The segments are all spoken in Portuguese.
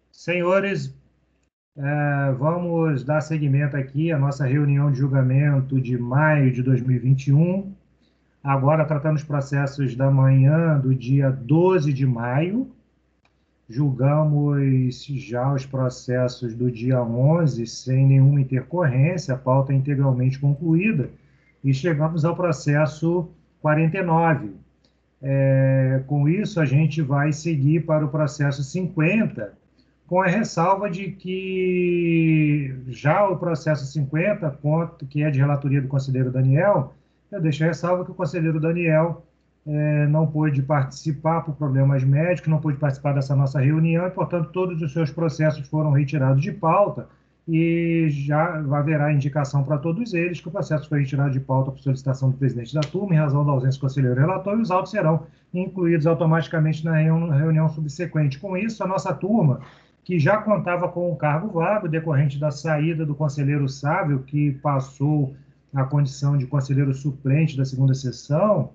Senhores, vamos dar seguimento aqui à nossa reunião de julgamento de maio de 2021. Agora tratando os processos da manhã do dia 12 de maio. Julgamos já os processos do dia 11 sem nenhuma intercorrência, a pauta é integralmente concluída, e chegamos ao processo 49. Com isso, a gente vai seguir para o processo 50, com a ressalva de que já o processo 50, que é de relatoria do conselheiro Daniel, eu deixo a ressalva que o conselheiro Daniel não pôde participar por problemas médicos, não pôde participar dessa nossa reunião e, portanto, todos os seus processos foram retirados de pauta e já haverá indicação para todos eles que o processo foi retirado de pauta por solicitação do presidente da turma, em razão da ausência do conselheiro relator, e os autos serão incluídos automaticamente na reunião subsequente. Com isso, a nossa turma, que já contava com um cargo vago decorrente da saída do conselheiro Sávio, que passou a condição de conselheiro suplente da segunda sessão,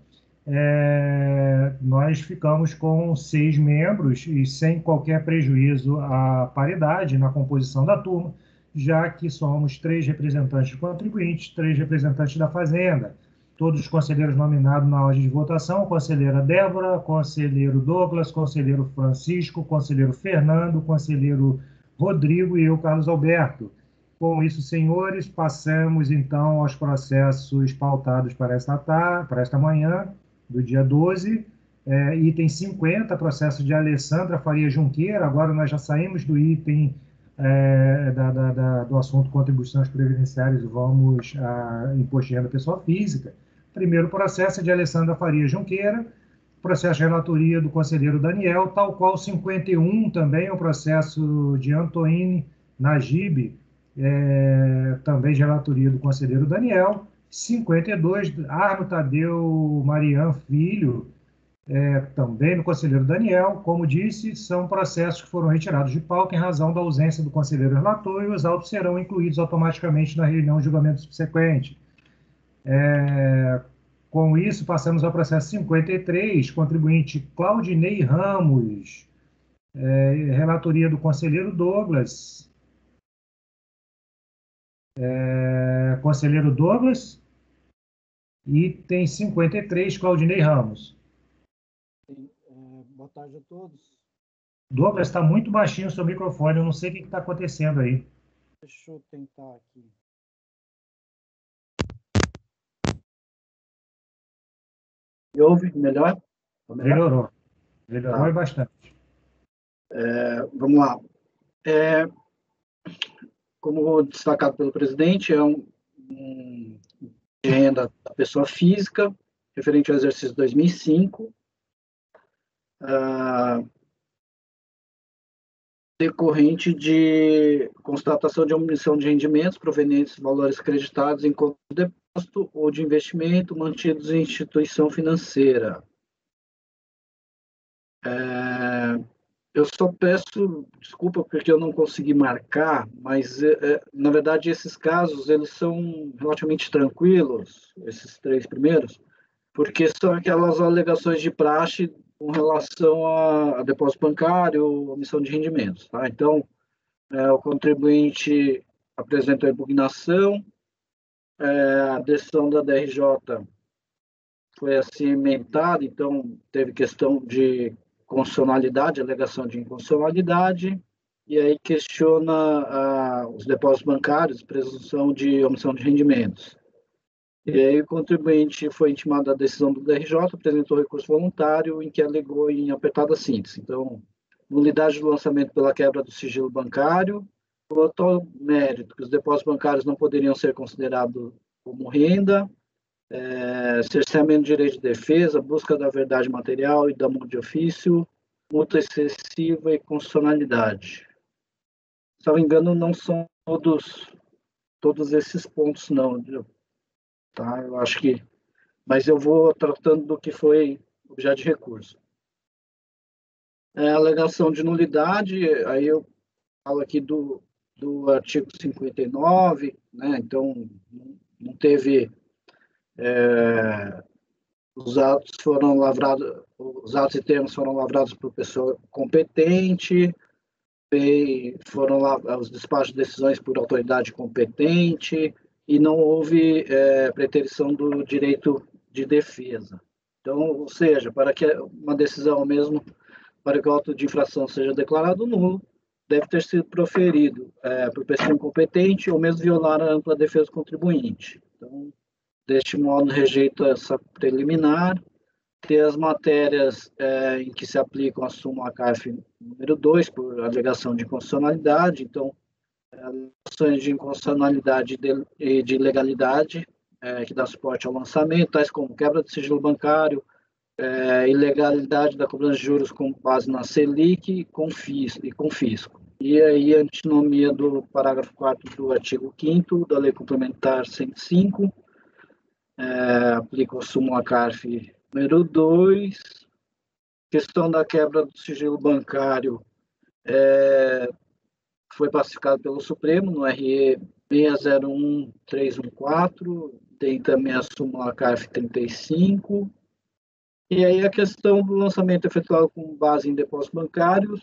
nós ficamos com 6 membros e sem qualquer prejuízo à paridade na composição da turma, já que somos 3 representantes do contribuinte, 3 representantes da Fazenda. Todos os conselheiros nominados na ordem de votação: conselheira Débora, conselheiro Douglas, conselheiro Francisco, conselheiro Fernando, conselheiro Rodrigo e eu, Carlos Alberto. Com isso, senhores, passamos então aos processos pautados para esta manhã, do dia 12, item 50, processo de Alessandra Faria Junqueira. Agora nós já saímos do item do assunto contribuições previdenciárias e vamos a imposto de renda pessoa física. Primeiro processo é de Alessandra Faria Junqueira, processo de relatoria do conselheiro Daniel, tal qual 51 também é o processo de Antoine Najib, também de relatoria do conselheiro Daniel. 52, Arno Tadeu Marian Filho, também do conselheiro Daniel. Como disse, são processos que foram retirados de pauta em razão da ausência do conselheiro relator e os autos serão incluídos automaticamente na reunião de julgamento subsequente. Com isso, passamos ao processo 53, contribuinte Claudinei Ramos, relatoria do conselheiro Douglas. Conselheiro Douglas, item 53, Claudinei Ramos. Boa tarde a todos. Douglas, está muito baixinho o seu microfone, eu não sei o que está acontecendo aí. Deixa eu tentar aqui. Me ouve melhor? Melhorou. Melhorou bastante. Vamos lá. Como destacado pelo presidente, é um de renda da pessoa física, referente ao exercício 2005, decorrente de constatação de omissão de rendimentos provenientes de valores creditados em conta de depósito ou de investimento mantidos em instituição financeira. Eu só peço desculpa porque eu não consegui marcar, mas, na verdade, esses casos eles são relativamente tranquilos, esses 3 primeiros, porque são aquelas alegações de praxe com relação a depósito bancário, omissão de rendimentos. Tá? Então, o contribuinte apresentou a impugnação, a decisão da DRJ foi assim cimentada, então teve questão de constitucionalidade, alegação de inconstitucionalidade, e aí questiona os depósitos bancários, presunção de omissão de rendimentos. E aí o contribuinte foi intimado da decisão do DRJ, apresentou recurso voluntário em que alegou em apertada síntese. Então, nulidade do lançamento pela quebra do sigilo bancário, quanto ao mérito, que os depósitos bancários não poderiam ser considerados como renda, cerceamento de direito de defesa, busca da verdade material e da mão de ofício, multa excessiva e constitucionalidade. Se não me engano, não são todos esses pontos, não. Tá? Eu acho que... Mas eu vou tratando do que foi objeto de recurso. A alegação de nulidade, aí eu falo aqui do artigo 59, né? Então, não teve... os atos foram lavrados, os atos e termos foram lavrados por pessoa competente, foram lá os despachos de decisões por autoridade competente e não houve preterição do direito de defesa. Então, ou seja, para que uma decisão mesmo, para que o auto de infração seja declarado nulo, deve ter sido proferido por pessoa incompetente ou mesmo violar a ampla defesa do contribuinte. Então, deste modo, rejeito essa preliminar, ter as matérias em que se aplicam a súmula CARF número 2, por alegação de inconstitucionalidade, então, alegações de inconstitucionalidade e de ilegalidade, que dá suporte ao lançamento, tais como quebra de sigilo bancário, ilegalidade da cobrança de juros com base na Selic e confisco. E aí, a antinomia do parágrafo 4º do artigo 5º da Lei Complementar 105, aplica a súmula CARF número 2, questão da quebra do sigilo bancário foi pacificado pelo Supremo no RE 601314, tem também a súmula CARF 35, e aí a questão do lançamento efetuado com base em depósitos bancários,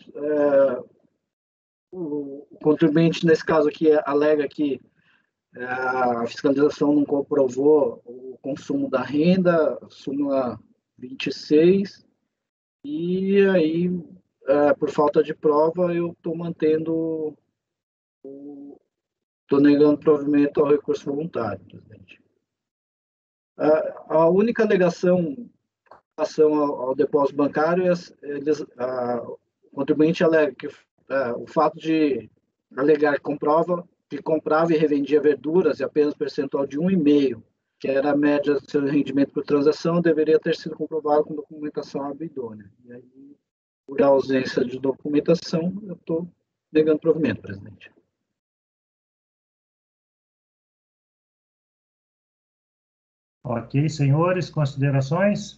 o contribuinte, nesse caso aqui, alega que a fiscalização não comprovou o consumo da renda, súmula 26, e aí, por falta de prova, eu estou negando provimento ao recurso voluntário, presidente. A única alegação em relação ao depósito bancário, o contribuinte alega que o fato de alegar que comprava e revendia verduras e apenas percentual de 1,5%, que era a média do seu rendimento por transação, deveria ter sido comprovado com documentação idônea. E aí, por ausência de documentação, eu estou negando provimento, presidente. Ok, senhores, considerações?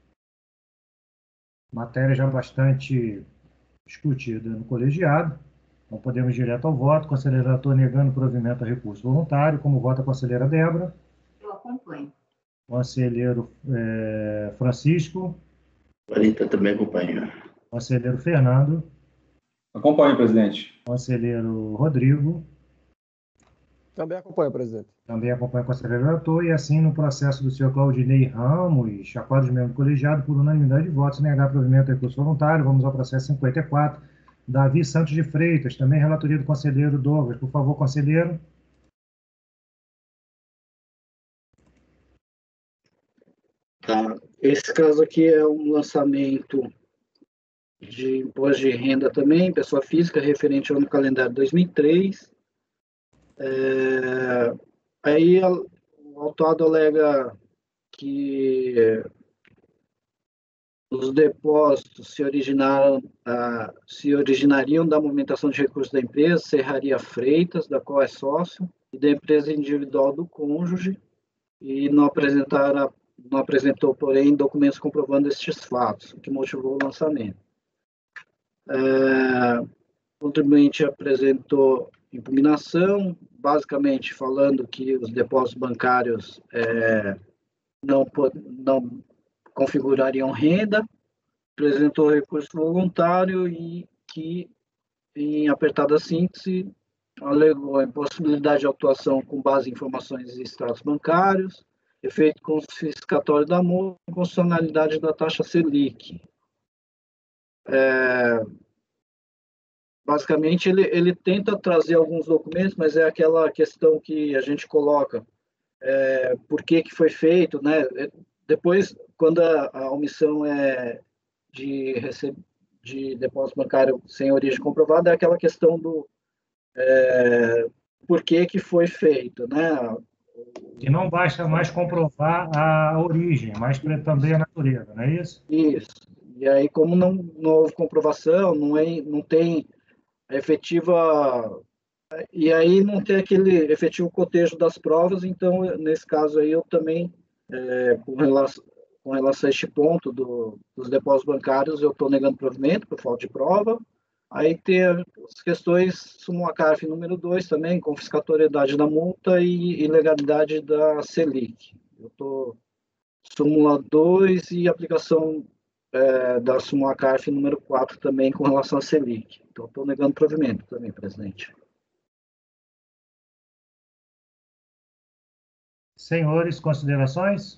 Matéria já bastante discutida no colegiado. Então, podemos ir direto ao voto. Conselheiro relator negando provimento a recurso voluntário. Como vota a conselheira Débora? Eu acompanho. Conselheiro Francisco? Valita também acompanha. Conselheiro Fernando? Acompanho, presidente. Conselheiro Rodrigo? Também acompanho, presidente. Também acompanha o conselheiro relator. E assim, no processo do senhor Claudinei Ramos, a quadros membros do colegiado, por unanimidade de votos, negar provimento a recurso voluntário. Vamos ao processo 54. Davi Santos de Freitas, também relatoria do conselheiro Douglas. Por favor, conselheiro. Tá. Esse caso aqui é um lançamento de imposto de renda também, pessoa física, referente ao ano calendário 2003. Aí o autuado alega que os depósitos se originariam da movimentação de recursos da empresa, Serraria Freitas, da qual é sócio, e da empresa individual do cônjuge, e não apresentou, porém, documentos comprovando estes fatos, o que motivou o lançamento. O contribuinte apresentou impugnação, basicamente falando que os depósitos bancários não configurariam renda, apresentou recurso voluntário e que, em apertada síntese, alegou a impossibilidade de autuação com base em informações e extratos bancários, efeito confiscatório da multa e constitucionalidade da taxa Selic. Basicamente, ele tenta trazer alguns documentos, mas é aquela questão que a gente coloca, por que foi feito, né? Depois, quando a omissão é de depósito bancário sem origem comprovada, é aquela questão do por que foi feito, né? Que não basta mais comprovar a origem, mas também a natureza, não é isso? Isso. E aí, como não houve comprovação, não tem efetiva... E aí não tem aquele efetivo cotejo das provas, então, nesse caso aí, eu também, com relação a este ponto dos depósitos bancários, eu estou negando provimento por falta de prova. Aí tem as questões, súmula CARF número 2 também, confiscatoriedade da multa e ilegalidade da Selic. Eu estou súmula 2 e aplicação da súmula CARF número 4 também com relação à Selic. Então, estou negando provimento também, presidente. Senhores, considerações?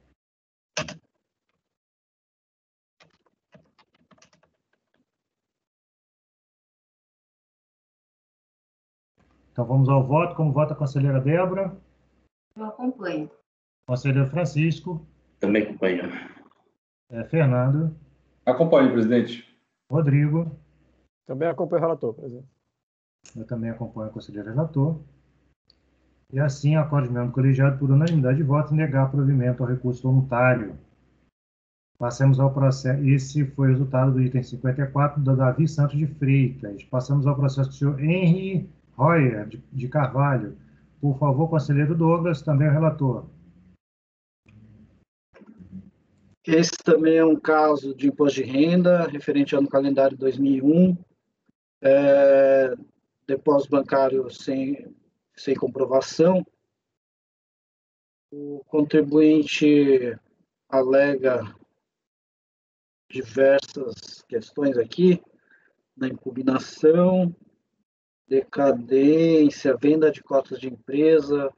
Então, vamos ao voto. Como vota a conselheira Débora? Eu acompanho. Conselheiro Francisco? Também acompanho. Fernando? Acompanho, presidente. Rodrigo? Também acompanho o relator, presidente. Eu também acompanho o conselheiro relator. E assim, acordo mesmo colegiado por unanimidade de votos negar provimento ao recurso voluntário. Passamos ao processo. Esse foi o resultado do item 54 da Davi Santos de Freitas. Passamos ao processo do senhor Henry Royer de Carvalho. Por favor, conselheiro Douglas, também o relator. Esse também é um caso de imposto de renda, referente ao ano calendário 2001. Depósito bancário sem comprovação. O contribuinte alega diversas questões aqui, na impugnação, decadência, venda de cotas de empresa,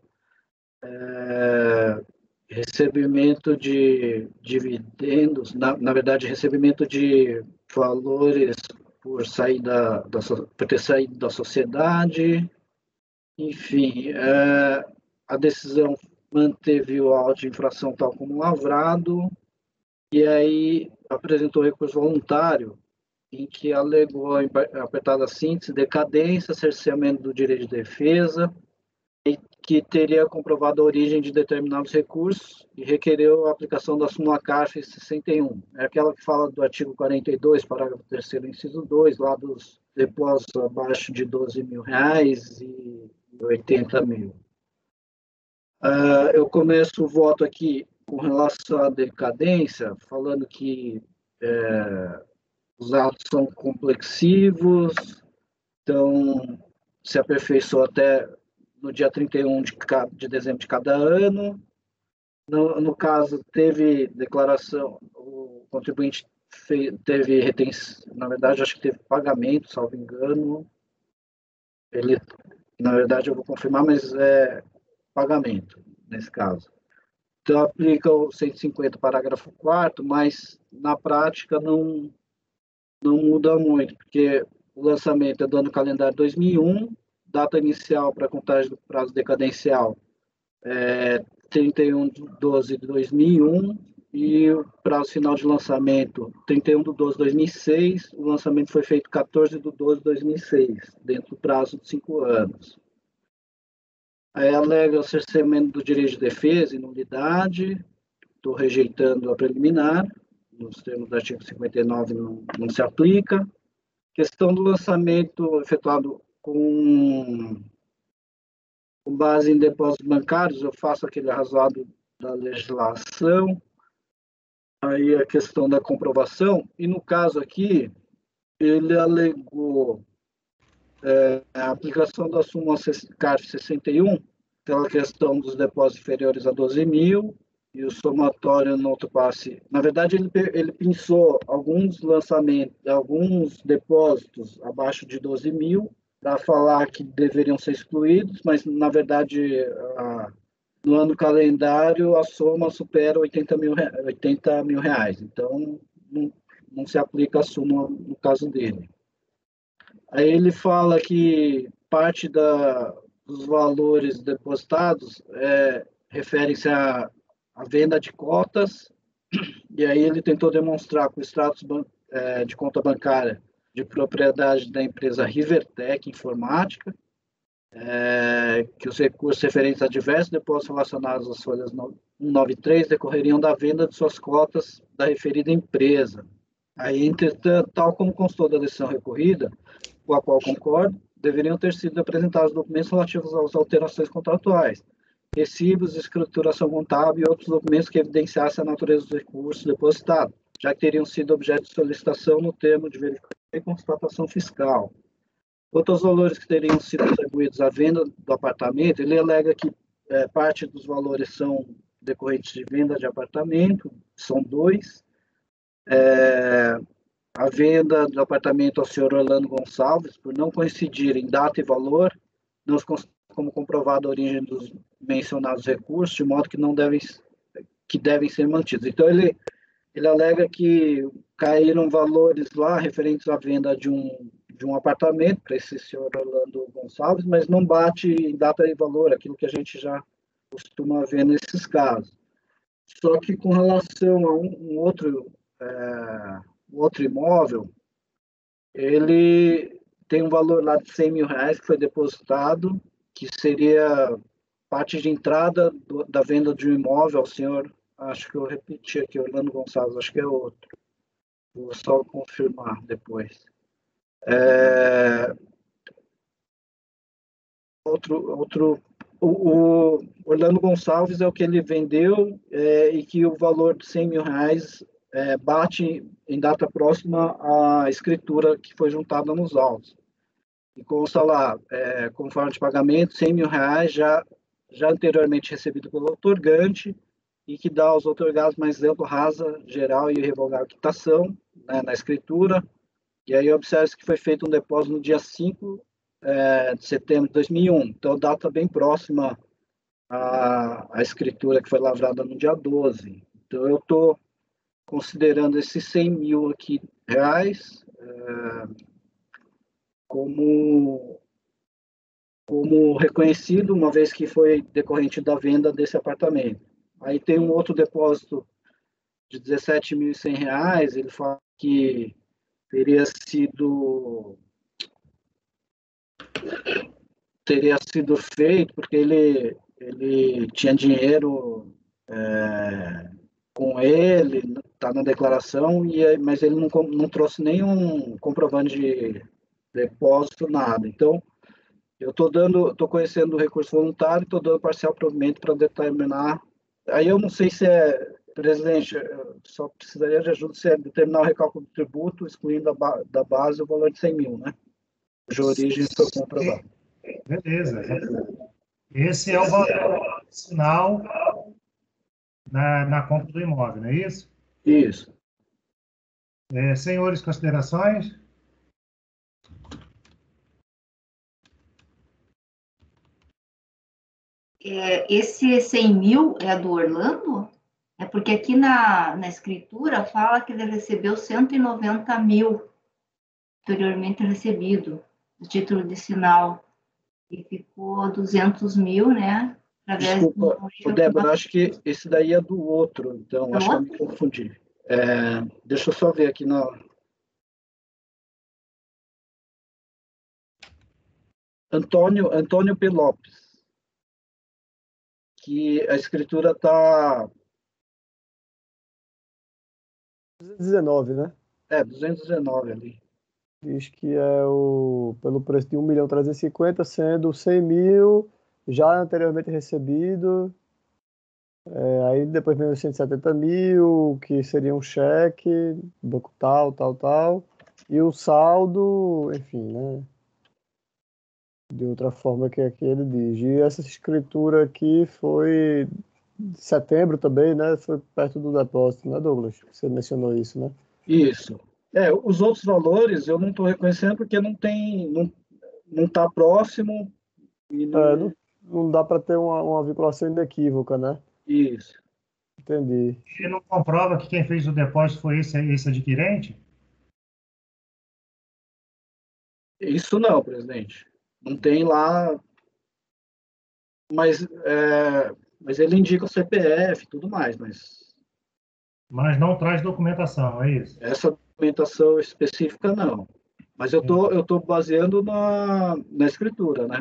recebimento de dividendos, na verdade, recebimento de valores por ter saído da sociedade, enfim, a decisão manteve o auto de infração tal como lavrado, e aí apresentou recurso voluntário, em que alegou, apertada síntese, decadência, cerceamento do direito de defesa, e que teria comprovado a origem de determinados recursos e requereu a aplicação da súmula CARF 61. É aquela que fala do artigo 42, parágrafo 3º, inciso 2, lá dos depósitos abaixo de R$12.000 e R$80.000. Eu começo o voto aqui com relação à decadência, falando que os autos são complexivos, então se aperfeiçoou até no dia 31 de dezembro de cada ano. No caso, teve declaração, o contribuinte teve retenção, na verdade, acho que teve pagamento, salvo engano. Ele, na verdade, eu vou confirmar, mas é pagamento, nesse caso. Então, aplica o 150, parágrafo 4º, mas na prática não muda muito, porque o lançamento é do ano calendário 2001, data inicial para contagem do prazo decadencial 31/12/2001 e o prazo final de lançamento 31/12/2006. O lançamento foi feito 14/12/2006, dentro do prazo de 5 anos. Aí alega o cerceamento do direito de defesa e nulidade. Estou rejeitando a preliminar. Nos termos do artigo 59 não se aplica. Questão do lançamento efetuado com base em depósitos bancários, eu faço aquele arrazoado da legislação. Aí a questão da comprovação, e no caso aqui, ele alegou a aplicação da súmula CARF 61, pela questão dos depósitos inferiores a 12.000, e o somatório no outro passe. Na verdade, ele pensou alguns lançamentos, alguns depósitos abaixo de 12.000, para falar que deveriam ser excluídos, mas, na verdade, no ano calendário, a soma supera R$80.000. Então, não se aplica a súmula no caso dele. Aí ele fala que parte dos valores depositados refere-se à venda de cotas, e aí ele tentou demonstrar com o extrato de conta bancária de propriedade da empresa Rivertec Informática, que os recursos referentes a diversos depósitos relacionados às folhas 193 decorreriam da venda de suas cotas da referida empresa. Aí, entretanto, tal como constou da decisão recorrida, com a qual concordo, deveriam ter sido apresentados documentos relativos às alterações contratuais, recibos, escrituração contábil e outros documentos que evidenciassem a natureza dos recursos depositados, já que teriam sido objeto de solicitação no termo de verificação e constatação fiscal. Outros valores que teriam sido atribuídos à venda do apartamento, ele alega que parte dos valores são decorrentes de venda de apartamento, são 2, A venda do apartamento ao senhor Orlando Gonçalves, por não coincidir em data e valor, não se considera como comprovada a origem dos mencionados recursos, de modo que devem ser mantidos. Então, ele alega que caíram valores lá referentes à venda de um apartamento para esse senhor Orlando Gonçalves, mas não bate em data e valor, aquilo que a gente já costuma ver nesses casos. Só que com relação a um outro imóvel, ele tem um valor lá de R$100.000 que foi depositado, que seria parte de entrada da venda de um imóvel ao senhor, acho que eu repeti aqui, Orlando Gonçalves, acho que é outro. Vou só confirmar depois. O Orlando Gonçalves é o que ele vendeu e que o valor de R$100.000 bate em data próxima à escritura que foi juntada nos autos. E consta lá, conforme de pagamento, R$100.000 já anteriormente recebido pelo outorgante e que dá aos outorgados mais amplo, rasa, geral e irrevogável quitação, né, na escritura. E aí observa-se que foi feito um depósito no dia 5 de setembro de 2001. Então, data bem próxima à escritura que foi lavrada no dia 12. Então, eu estou considerando esses 100 mil aqui, reais como reconhecido, uma vez que foi decorrente da venda desse apartamento. Aí tem um outro depósito de R$17.100, ele fala que teria sido feito porque ele tinha dinheiro com ele, está na declaração, mas ele não trouxe nenhum comprovante de depósito, nada. Então, eu estou conhecendo o recurso voluntário, estou dando parcial provimento para determinar. Aí eu não sei se presidente, só precisaria de ajuda se determinar o recálculo do tributo, excluindo da base o valor de 100 mil, né? De origem foi comprovado. Beleza. Esse é o valor sinal na compra do imóvel, não é isso? Isso. Senhores, considerações? Esse 100 mil é do Orlando? É porque aqui na escritura fala que ele recebeu 190 mil anteriormente recebido, o título de sinal, e ficou 200 mil, né? Desculpa, Débora, acho que esse daí é do outro, então acho que eu me confundi. Deixa eu só ver aqui na... Antônio P. Lopes, que a escritura está... 219, né? 219 ali. Diz que é pelo preço de 1.350.000, sendo 100 mil já anteriormente recebido. Aí depois vem os 170 mil, que seria um cheque, banco tal. E o saldo, enfim, né? De outra forma que aqui ele diz. E essa escritura aqui foi de setembro também, né? Foi perto do depósito, né, Douglas? Você mencionou isso, né? Isso. Os outros valores eu não estou reconhecendo porque não está próximo. E não dá para ter uma vinculação inequívoca, né? Isso. Entendi. Ele não comprova que quem fez o depósito foi esse adquirente? Isso não, presidente. Não tem lá, mas ele indica o CPF e tudo mais, Mas não traz documentação, é isso? Essa documentação específica não. Mas eu tô baseando na escritura, né?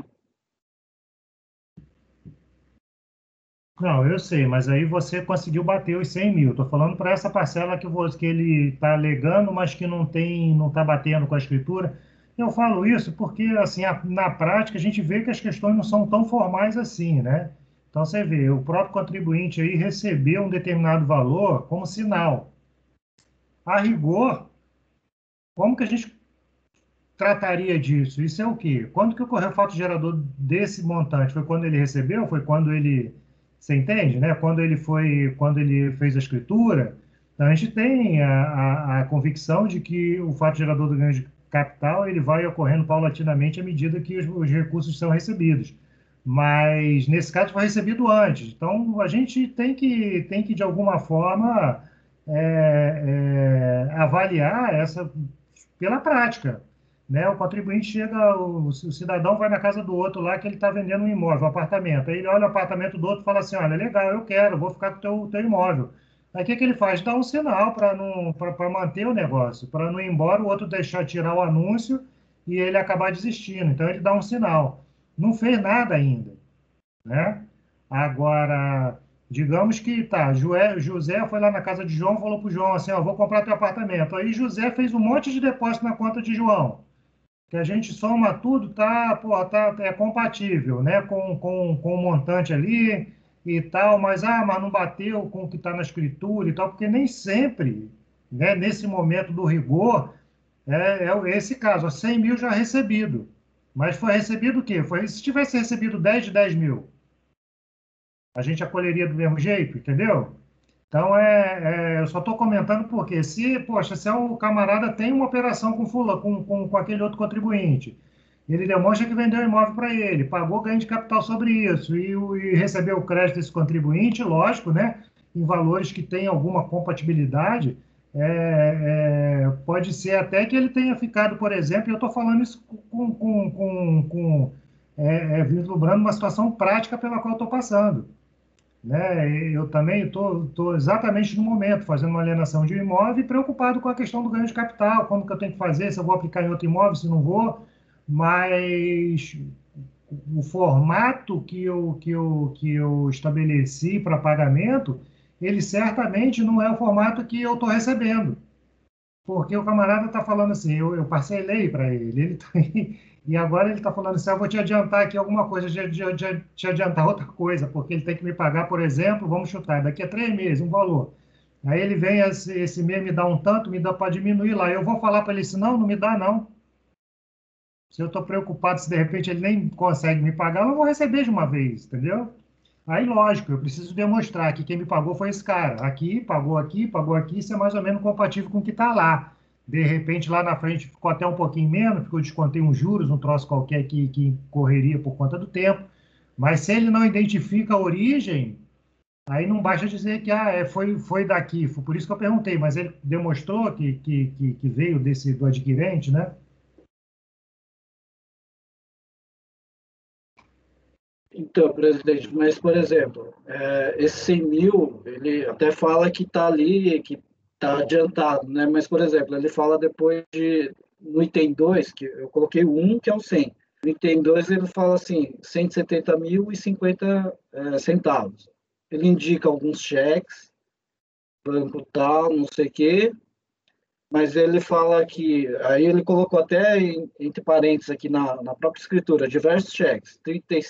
Não, eu sei, mas aí você conseguiu bater os 100 mil. Estou falando para essa parcela que ele está alegando, mas que não está batendo com a escritura. Eu falo isso porque, assim, na prática, a gente vê que as questões não são tão formais assim, né? Então, você vê, o próprio contribuinte aí recebeu um determinado valor como sinal. A rigor, como que a gente trataria disso? Isso é o quê? Quando que ocorreu o fato gerador desse montante? Foi quando ele recebeu? Foi quando ele... Você entende, né? Quando ele fez a escritura? Então, a gente tem a convicção de que o fato gerador do ganho de capital ele vai ocorrendo paulatinamente à medida que os recursos são recebidos. Mas, nesse caso, foi recebido antes. Então, a gente tem que de alguma forma, avaliar essa pela prática. Né? O contribuinte chega, o cidadão vai na casa do outro lá que ele está vendendo um imóvel, um apartamento. Aí ele olha o apartamento do outro e fala assim, olha, legal, eu quero, vou ficar com o teu imóvel. Aí o que ele faz? Dá um sinal para manter o negócio, para não ir embora, o outro deixar tirar o anúncio e ele acabar desistindo. Então ele dá um sinal. Não fez nada ainda, né? Agora, digamos que tá, José foi lá na casa de João, falou para o João assim, ó, vou comprar teu apartamento. Aí José fez um monte de depósito na conta de João que a gente soma tudo, é compatível, né, com o montante ali e tal, mas não bateu com o que está na escritura e tal, porque nem sempre, né, nesse momento do rigor, é esse caso, ó, 100 mil já recebido. Mas foi recebido o quê? Se tivesse recebido 10 de 10 mil, a gente acolheria do mesmo jeito, entendeu? Então, eu só estou comentando porque poxa, se o camarada tem uma operação com com aquele outro contribuinte, ele demonstra que vendeu imóvel para ele, pagou ganho de capital sobre isso e recebeu o crédito desse contribuinte, lógico, né, em valores que têm alguma compatibilidade, pode ser até que ele tenha ficado, por exemplo, eu estou falando isso vislumbrando uma situação prática pela qual eu estou passando, né? Eu também estou exatamente no momento fazendo uma alienação de um imóvel e preocupado com a questão do ganho de capital, como que eu tenho que fazer, se eu vou aplicar em outro imóvel, se não vou, mas o formato que eu estabeleci para pagamento, ele certamente não é o formato que eu estou recebendo. Porque o camarada está falando assim, eu parcelei para ele, e agora ele está falando assim, eu vou te adiantar aqui alguma coisa, te adiantar outra coisa, porque ele tem que me pagar, por exemplo, vamos chutar, daqui a 3 meses, um valor. Aí ele vem, esse mês me dá um tanto, me dá para diminuir lá. Eu vou falar para ele assim, não me dá não. Se eu estou preocupado, se de repente ele nem consegue me pagar, eu não vou receber de uma vez, entendeu? Aí, lógico, eu preciso demonstrar que quem me pagou foi esse cara. Aqui, pagou aqui, isso é mais ou menos compatível com o que está lá. De repente, lá na frente ficou até um pouquinho menos, porque eu descontei uns juros, um troço qualquer que correria por conta do tempo. Mas se ele não identifica a origem, aí não basta dizer que foi daqui. Foi por isso que eu perguntei, mas ele demonstrou que veio do adquirente, né? Então, presidente, mas, por exemplo, esse 100 mil, ele até fala que está ali, que está adiantado, né? Mas, por exemplo, ele fala depois no item 2, que eu coloquei o 1, que é o 100. No item 2, ele fala assim, 170 mil e 50 centavos. Ele indica alguns cheques, banco tal, não sei o quê, mas ele fala que, aí ele colocou até entre parênteses aqui na própria escritura, diversos cheques,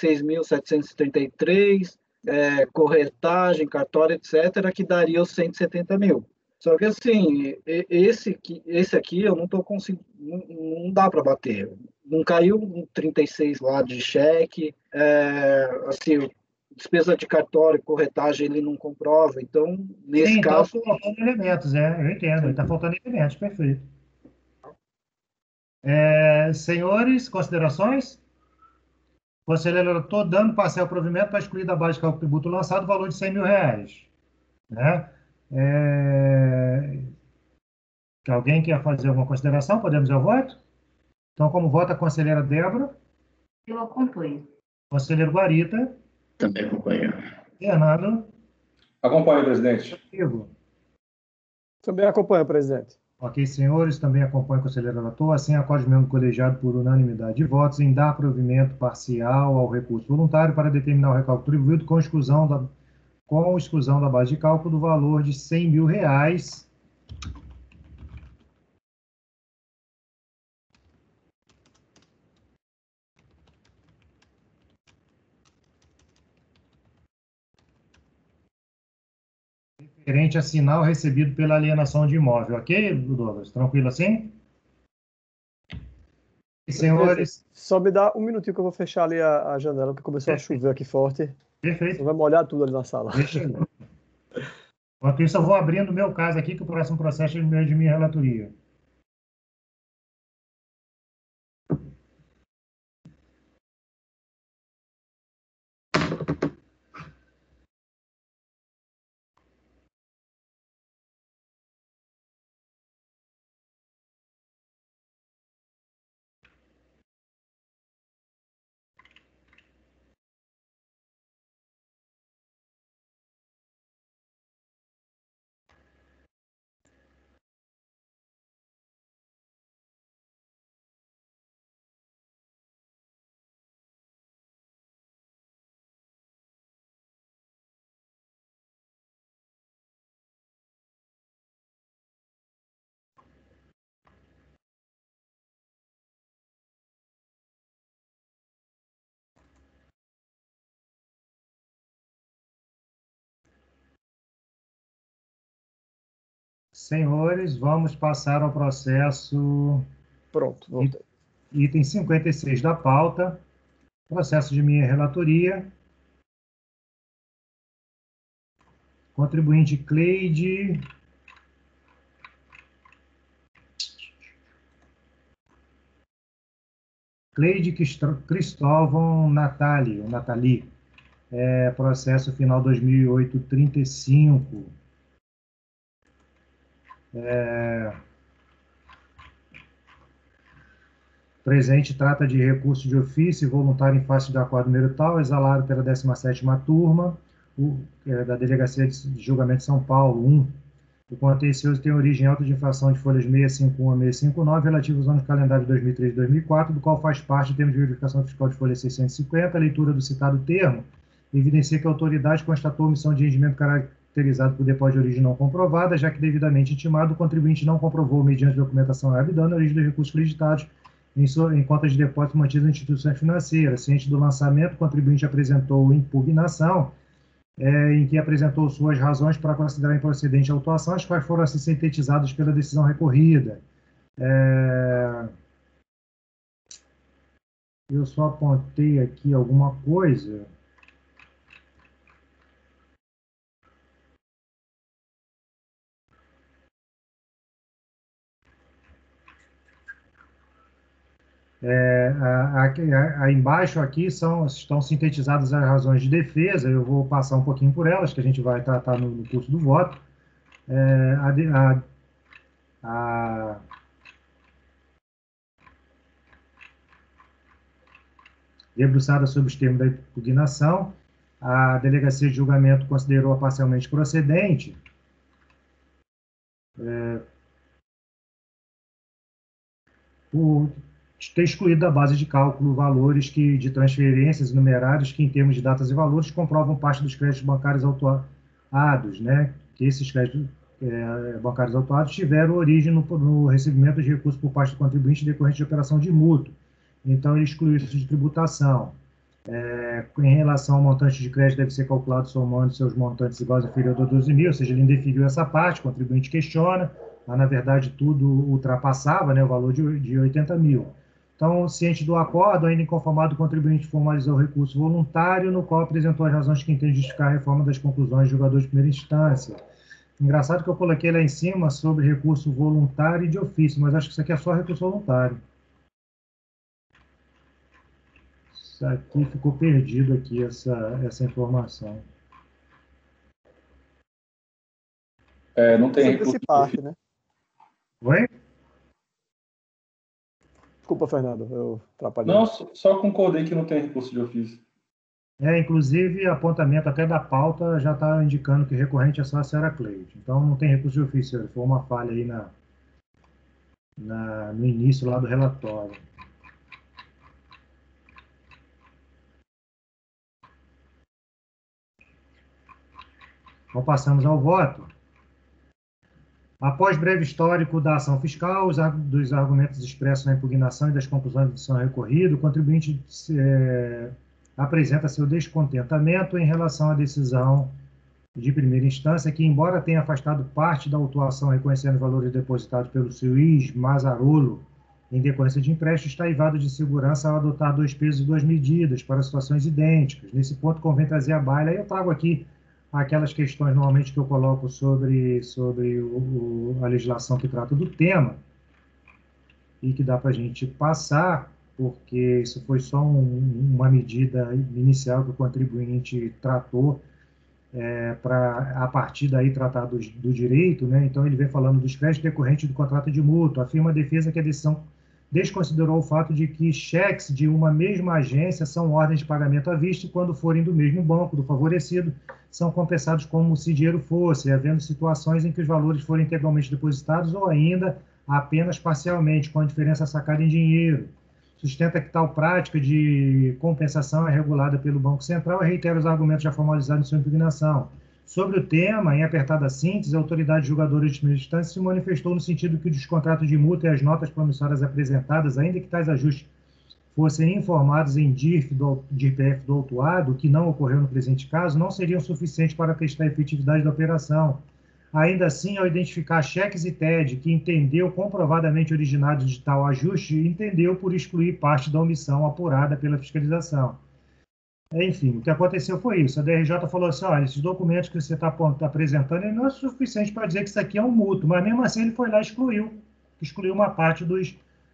36.733, corretagem, cartório, etc., que daria os 170 mil. Só que assim, esse aqui eu não estou conseguindo, não dá para bater. Não caiu um 36 lá de cheque, assim, despesa de cartório, corretagem, ele não comprova. Então, nesse Sim, então caso, está faltando elementos, eu entendo, está faltando elementos, perfeito. Senhores, considerações? Conselheiro, estou dando parcial provimento para excluir da base de cálculo tributo lançado o valor de 100 mil reais. Né? Que alguém quer fazer alguma consideração? Podemos ir ao voto? Então, como vota a conselheira Débora, Eu acompanho. conselheiro Guarita, Também acompanho. Fernando, Acompanhe, presidente. Igor. Também acompanho, presidente. Ok, senhores, também acompanho o conselheiro relator, assim acorde o membro colegiado por unanimidade de votos em dar provimento parcial ao recurso voluntário para determinar o recálculo tributo com exclusão da base de cálculo do valor de 100 mil reais. Referente a sinal recebido pela alienação de imóvel, ok, Douglas? Tranquilo assim? E, senhores, Só me dá um minutinho que eu vou fechar ali a janela, porque começou a chover aqui forte. Você perfeito. vai molhar tudo ali na sala. Deixa eu Enquanto isso, eu vou abrindo o meu caso aqui, que o próximo processo é de minha relatoria. Senhores, vamos passar ao processo Pronto, voltei. item 56 da pauta, processo de minha relatoria. Contribuinte Cleide Cristóvão Natali, processo final 2008-35. Presente trata de recurso de ofício voluntário em face de acordo número tal, exalado pela 17ª turma, da Delegacia de Julgamento de São Paulo, 1. O contencioso tem origem em auto de infração de folhas 651 a 659, relativo aos anos calendário de 2003 e 2004, do qual faz parte o termo de verificação fiscal de folha 650. A leitura do citado termo evidencia que a autoridade constatou omissão de rendimento caracterizado por depósito de origem não comprovada, já que devidamente intimado, o contribuinte não comprovou, mediante documentação habidando, a origem dos recursos creditados em contas de depósito mantidas em instituições financeiras. Ciente do lançamento, o contribuinte apresentou impugnação, em que apresentou suas razões para considerar improcedente a autuação, as quais foram assim sintetizadas pela decisão recorrida. Eu só apontei aqui alguma coisa. Aí embaixo aqui estão sintetizadas as razões de defesa. Eu vou passar um pouquinho por elas, que a gente vai tratar no curso do voto. Debruçada sobre os termos da impugnação, a Delegacia de Julgamento considerou-a parcialmente procedente, por ter excluído da base de cálculo valores de transferências numerários que, em termos de datas e valores, comprovam parte dos créditos bancários autuados, né? Que esses créditos bancários autuados tiveram origem no recebimento de recursos por parte do contribuinte decorrente de operação de mútuo. Então, ele excluiu isso de tributação. Em relação ao montante de crédito, deve ser calculado somando seus montantes iguais ou inferior a 12 mil, ou seja, ele indeferiu essa parte, o contribuinte questiona, mas, na verdade, tudo ultrapassava, né, o valor de 80 mil. Então, ciente do acordo, ainda inconformado, o contribuinte formalizou o recurso voluntário, no qual apresentou as razões que entende justificar a reforma das conclusões do julgador de primeira instância. Engraçado que eu coloquei lá em cima sobre recurso voluntário e de ofício, mas acho que isso aqui é só recurso voluntário. Isso aqui ficou perdido aqui, essa informação. Não tem recurso. Parte, né? Oi? Desculpa, Fernando, eu atrapalhei. Não, só concordei que não tem recurso de ofício. Inclusive, apontamento até da pauta já está indicando que recorrente é só a senhora Cleide. Então, não tem recurso de ofício. Foi uma falha aí no início lá do relatório. Então, passamos ao voto. Após breve histórico da ação fiscal, dos argumentos expressos na impugnação e das conclusões da decisão recorrida, o contribuinte apresenta seu descontentamento em relação à decisão de primeira instância, que, embora tenha afastado parte da autuação reconhecendo os valores depositados pelo Luiz Mazzarolo em decorrência de empréstimo, está aivado de segurança ao adotar 2 pesos e 2 medidas para situações idênticas. Nesse ponto, convém trazer à baila, eu trago aqui aquelas questões normalmente que eu coloco sobre a legislação que trata do tema e que dá para a gente passar, porque isso foi só uma medida inicial que o contribuinte tratou para, a partir daí, tratar do direito, né? Então, ele vem falando dos créditos decorrentes do contrato de mútuo. Afirma a defesa que a decisão desconsiderou o fato de que cheques de uma mesma agência são ordens de pagamento à vista e, quando forem do mesmo banco, do favorecido, são compensados como se dinheiro fosse, havendo situações em que os valores forem integralmente depositados ou ainda apenas parcialmente, com a diferença sacada em dinheiro. Sustenta que tal prática de compensação é regulada pelo Banco Central e reitera os argumentos já formalizados em sua impugnação. Sobre o tema, em apertada síntese, a autoridade julgadora de primeira instância se manifestou no sentido que os contratos de multa e as notas promissórias apresentadas, ainda que tais ajustes fossem informados em DIRF do autuado, que não ocorreu no presente caso, não seriam suficientes para atestar a efetividade da operação. Ainda assim, ao identificar cheques e TED que entendeu comprovadamente originários de tal ajuste, entendeu por excluir parte da omissão apurada pela fiscalização. Enfim, o que aconteceu foi isso. A DRJ falou assim, olha, esses documentos que você está apresentando não é suficiente para dizer que isso aqui é um mútuo, mas mesmo assim ele foi lá e excluiu uma parte dos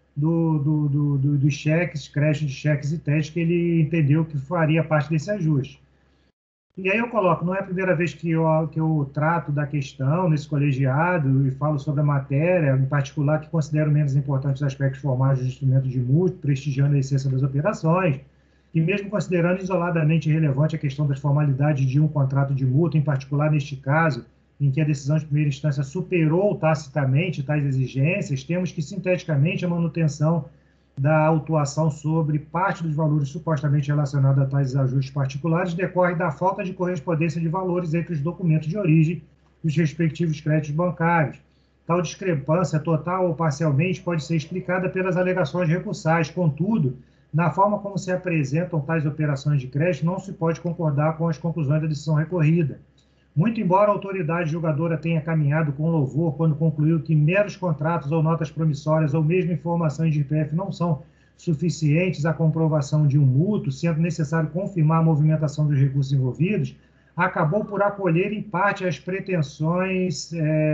cheques, créditos de cheques e TED que ele entendeu que faria parte desse ajuste. E aí eu coloco, não é a primeira vez que eu trato da questão nesse colegiado e falo sobre a matéria, em particular que considero menos importantes os aspectos formais do instrumento de mútuo, prestigiando a essência das operações, e mesmo considerando isoladamente relevante a questão das formalidades de um contrato de mútuo, em particular neste caso, em que a decisão de primeira instância superou tacitamente tais exigências, temos que, sinteticamente, a manutenção da autuação sobre parte dos valores supostamente relacionados a tais ajustes particulares decorre da falta de correspondência de valores entre os documentos de origem e os respectivos créditos bancários. Tal discrepância, total ou parcialmente, pode ser explicada pelas alegações recursais. Contudo, na forma como se apresentam tais operações de crédito, não se pode concordar com as conclusões da decisão recorrida. Muito embora a autoridade julgadora tenha caminhado com louvor quando concluiu que meros contratos ou notas promissórias ou mesmo informações de IPF não são suficientes à comprovação de um mútuo, sendo necessário confirmar a movimentação dos recursos envolvidos, acabou por acolher em parte as pretensões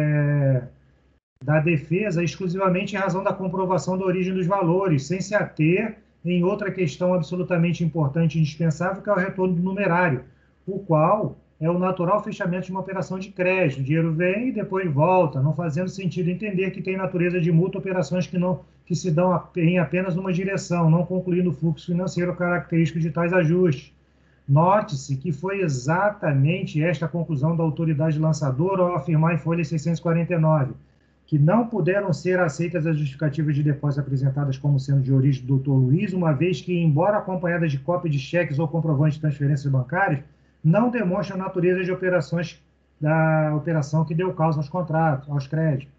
da defesa exclusivamente em razão da comprovação da origem dos valores, sem se ater em outra questão absolutamente importante e indispensável, que é o retorno do numerário, o qual é o natural fechamento de uma operação de crédito. O dinheiro vem e depois volta, não fazendo sentido entender que tem natureza de mútuo operações que se dão em apenas uma direção, não concluindo o fluxo financeiro característico de tais ajustes. Note-se que foi exatamente esta a conclusão da autoridade lançadora ao afirmar em folha 649, que não puderam ser aceitas as justificativas de depósito apresentadas como sendo de origem do Dr. Luiz, uma vez que, embora acompanhadas de cópia de cheques ou comprovantes de transferências bancárias, não demonstram a natureza de operações da operação que deu causa aos contratos, aos créditos.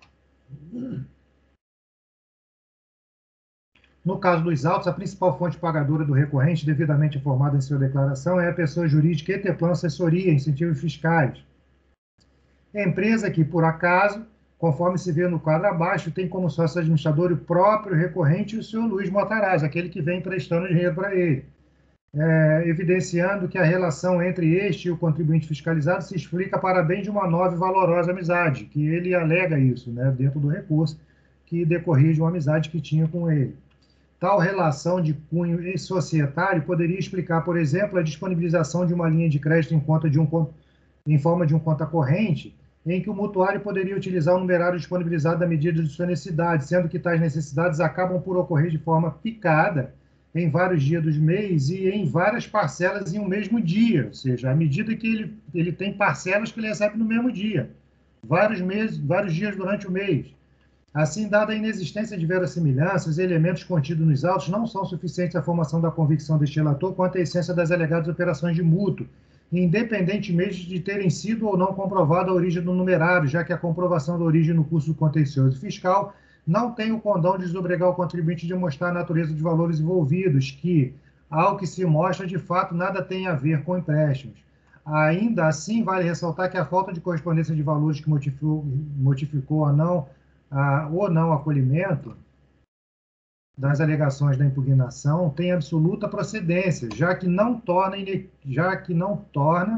No caso dos autos, a principal fonte pagadora do recorrente, devidamente informada em sua declaração, é a pessoa jurídica Eteplan Assessoria, Incentivos Fiscais. É a empresa que, por acaso, conforme se vê no quadro abaixo, tem como sócio administrador o próprio recorrente e o senhor Luiz Matarazzo, aquele que vem emprestando dinheiro para ele. Evidenciando que a relação entre este e o contribuinte fiscalizado se explica para bem de uma nova e valorosa amizade, que ele alega isso, né, dentro do recurso, que decorria de uma amizade que tinha com ele. Tal relação de cunho societário poderia explicar, por exemplo, a disponibilização de uma linha de crédito em forma de um conta corrente, em que o mutuário poderia utilizar o numerário disponibilizado à medida de sua necessidade, sendo que tais necessidades acabam por ocorrer de forma picada em vários dias dos meses e em várias parcelas em um mesmo dia, ou seja, à medida que ele tem parcelas que ele recebe no mesmo dia, vários dias durante o mês. Assim, dada a inexistência de verossimilhança, os elementos contidos nos autos não são suficientes à formação da convicção deste relator quanto à essência das alegadas operações de mútuo, independentemente de terem sido ou não comprovada a origem do numerário, já que a comprovação da origem no curso do contencioso fiscal não tem o condão de desobrigar o contribuinte de mostrar a natureza dos valores envolvidos, que, ao que se mostra, de fato, nada tem a ver com empréstimos. Ainda assim, vale ressaltar que a falta de correspondência de valores que modificou ou não acolhimento das alegações da impugnação tem absoluta procedência, já que não torna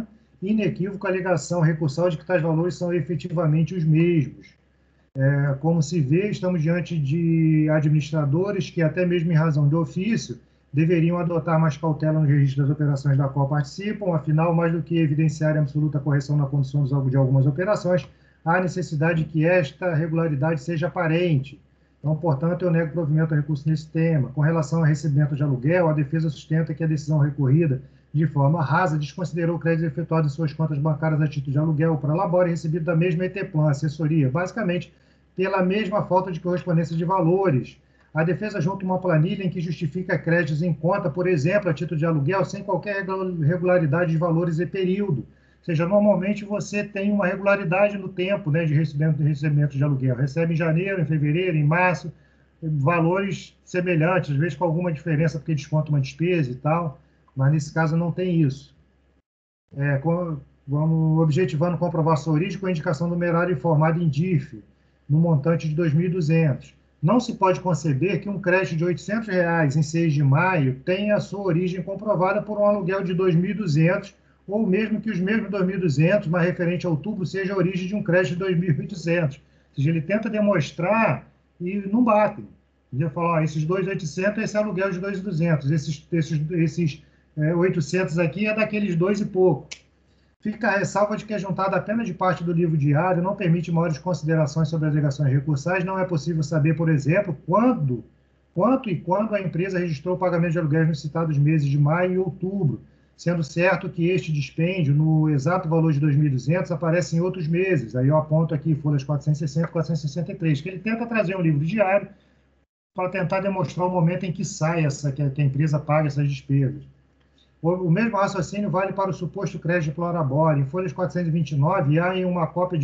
inequívoca a alegação recursal de que tais valores são efetivamente os mesmos. Como se vê, estamos diante de administradores que, até mesmo em razão de ofício, deveriam adotar mais cautela no registro das operações da qual participam, afinal, mais do que evidenciar a absoluta correção na condição de algumas operações, há necessidade de que esta regularidade seja aparente. Então, portanto, eu nego provimento a recurso nesse tema. Com relação ao recebimento de aluguel, a defesa sustenta que a decisão recorrida, de forma rasa, desconsiderou o crédito efetuado em suas contas bancárias a título de aluguel para labore recebido da mesma ETPLAN, assessoria, basicamente pela mesma falta de correspondência de valores. A defesa junta uma planilha em que justifica créditos em conta, por exemplo, a título de aluguel, sem qualquer regularidade de valores e período. Ou seja, normalmente você tem uma regularidade no tempo, né, de recebimento de aluguel. Recebe em janeiro, em fevereiro, em março, valores semelhantes, às vezes com alguma diferença porque desconta uma despesa e tal, mas nesse caso não tem isso. Vamos objetivando comprovar sua origem com a indicação numerária informada em DIF, no montante de R$ 2.200. Não se pode conceber que um crédito de R$ 800 em 6 de maio tenha a sua origem comprovada por um aluguel de R$ 2.200, ou mesmo que os mesmos R$ 2.200, mas referente a outubro, seja a origem de um crédito de R$ 2.800. Ou seja, ele tenta demonstrar e não batem. Ele fala, esses 2.800 esse é aluguel de 2.200, esses 800 aqui é daqueles 2 e pouco. Fica a ressalva de que a juntada apenas de parte do livro diário não permite maiores considerações sobre as alegações recursais. Não é possível saber, por exemplo, quanto e quando a empresa registrou o pagamento de aluguéis nos citados meses de maio e outubro, sendo certo que este dispêndio, no exato valor de 2.200, aparece em outros meses. Aí eu aponto aqui folhas 460 e 463, que ele tenta trazer um livro diário para tentar demonstrar o momento em que sai que a empresa paga essas despesas. O mesmo raciocínio vale para o suposto crédito de Plorabora. Em folhas 429, há em uma cópia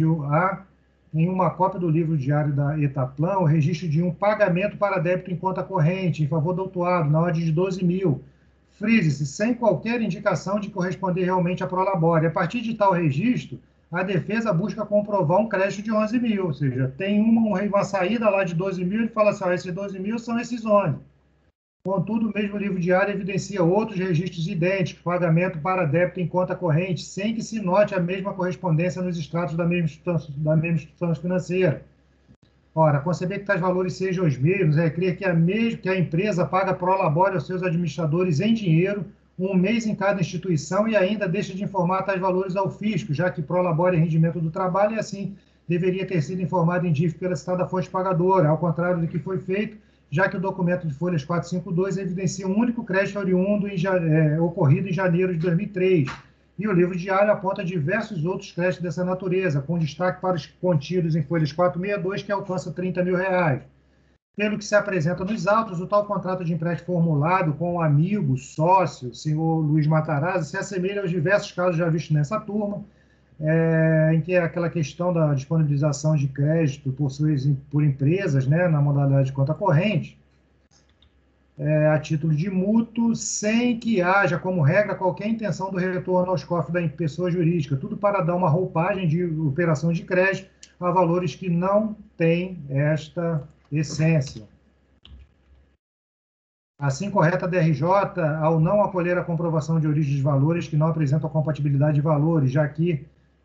do livro diário da ETAPLAN o registro de um pagamento para débito em conta corrente, em favor do autuado, na ordem de 12 mil. Frise-se, sem qualquer indicação de corresponder realmente a Prolabore. A partir de tal registro, a defesa busca comprovar um crédito de 11 mil, ou seja, tem uma saída lá de 12 mil, ele fala assim, esses 12 mil são esses 11. Contudo, o mesmo livro diário evidencia outros registros idênticos, pagamento para débito em conta corrente, sem que se note a mesma correspondência nos extratos da mesma instituição financeira. Ora, conceber que tais valores sejam os mesmos é crer que a empresa paga prolabore aos seus administradores em dinheiro, um mês em cada instituição, e ainda deixa de informar tais valores ao fisco, já que prolabore é rendimento do trabalho e assim deveria ter sido informado em DIF pela citada fonte pagadora, ao contrário do que foi feito, já que o documento de folhas 452 evidencia um único crédito oriundo ocorrido em janeiro de 2003, e o livro diário aponta diversos outros créditos dessa natureza, com destaque para os contidos em folhas 462, que alcança R$ 30 mil. Pelo que se apresenta nos autos, o tal contrato de empréstimo formulado com o amigo, sócio, senhor Luiz Matarazzi, se assemelha aos diversos casos já vistos nessa turma, em que é aquela questão da disponibilização de crédito por empresas, né, na modalidade de conta corrente, a título de mútuo, sem que haja, como regra, qualquer intenção do retorno aos cofres da pessoa jurídica, tudo para dar uma roupagem de operação de crédito a valores que não têm esta essência. Assim, correta a DRJ ao não acolher a comprovação de origem de valores que não apresentam compatibilidade de valores, já que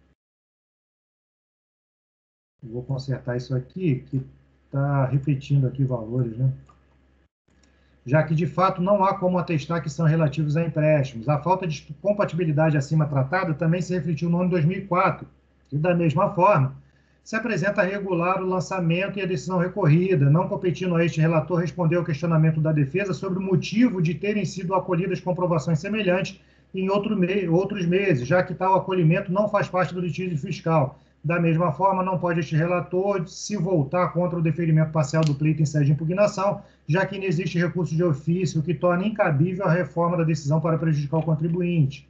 vou consertar isso aqui, que está repetindo aqui valores, né? Já que, de fato, não há como atestar que são relativos a empréstimos. A falta de compatibilidade acima tratada também se refletiu no ano 2004, e, da mesma forma, se apresenta regular o lançamento e a decisão recorrida, não competindo a este relator responder ao questionamento da defesa sobre o motivo de terem sido acolhidas comprovações semelhantes em outros meses, já que tal acolhimento não faz parte do litígio fiscal. Da mesma forma, não pode este relator se voltar contra o deferimento parcial do pleito em sede de impugnação, já que não existe recurso de ofício, o que torna incabível a reforma da decisão para prejudicar o contribuinte.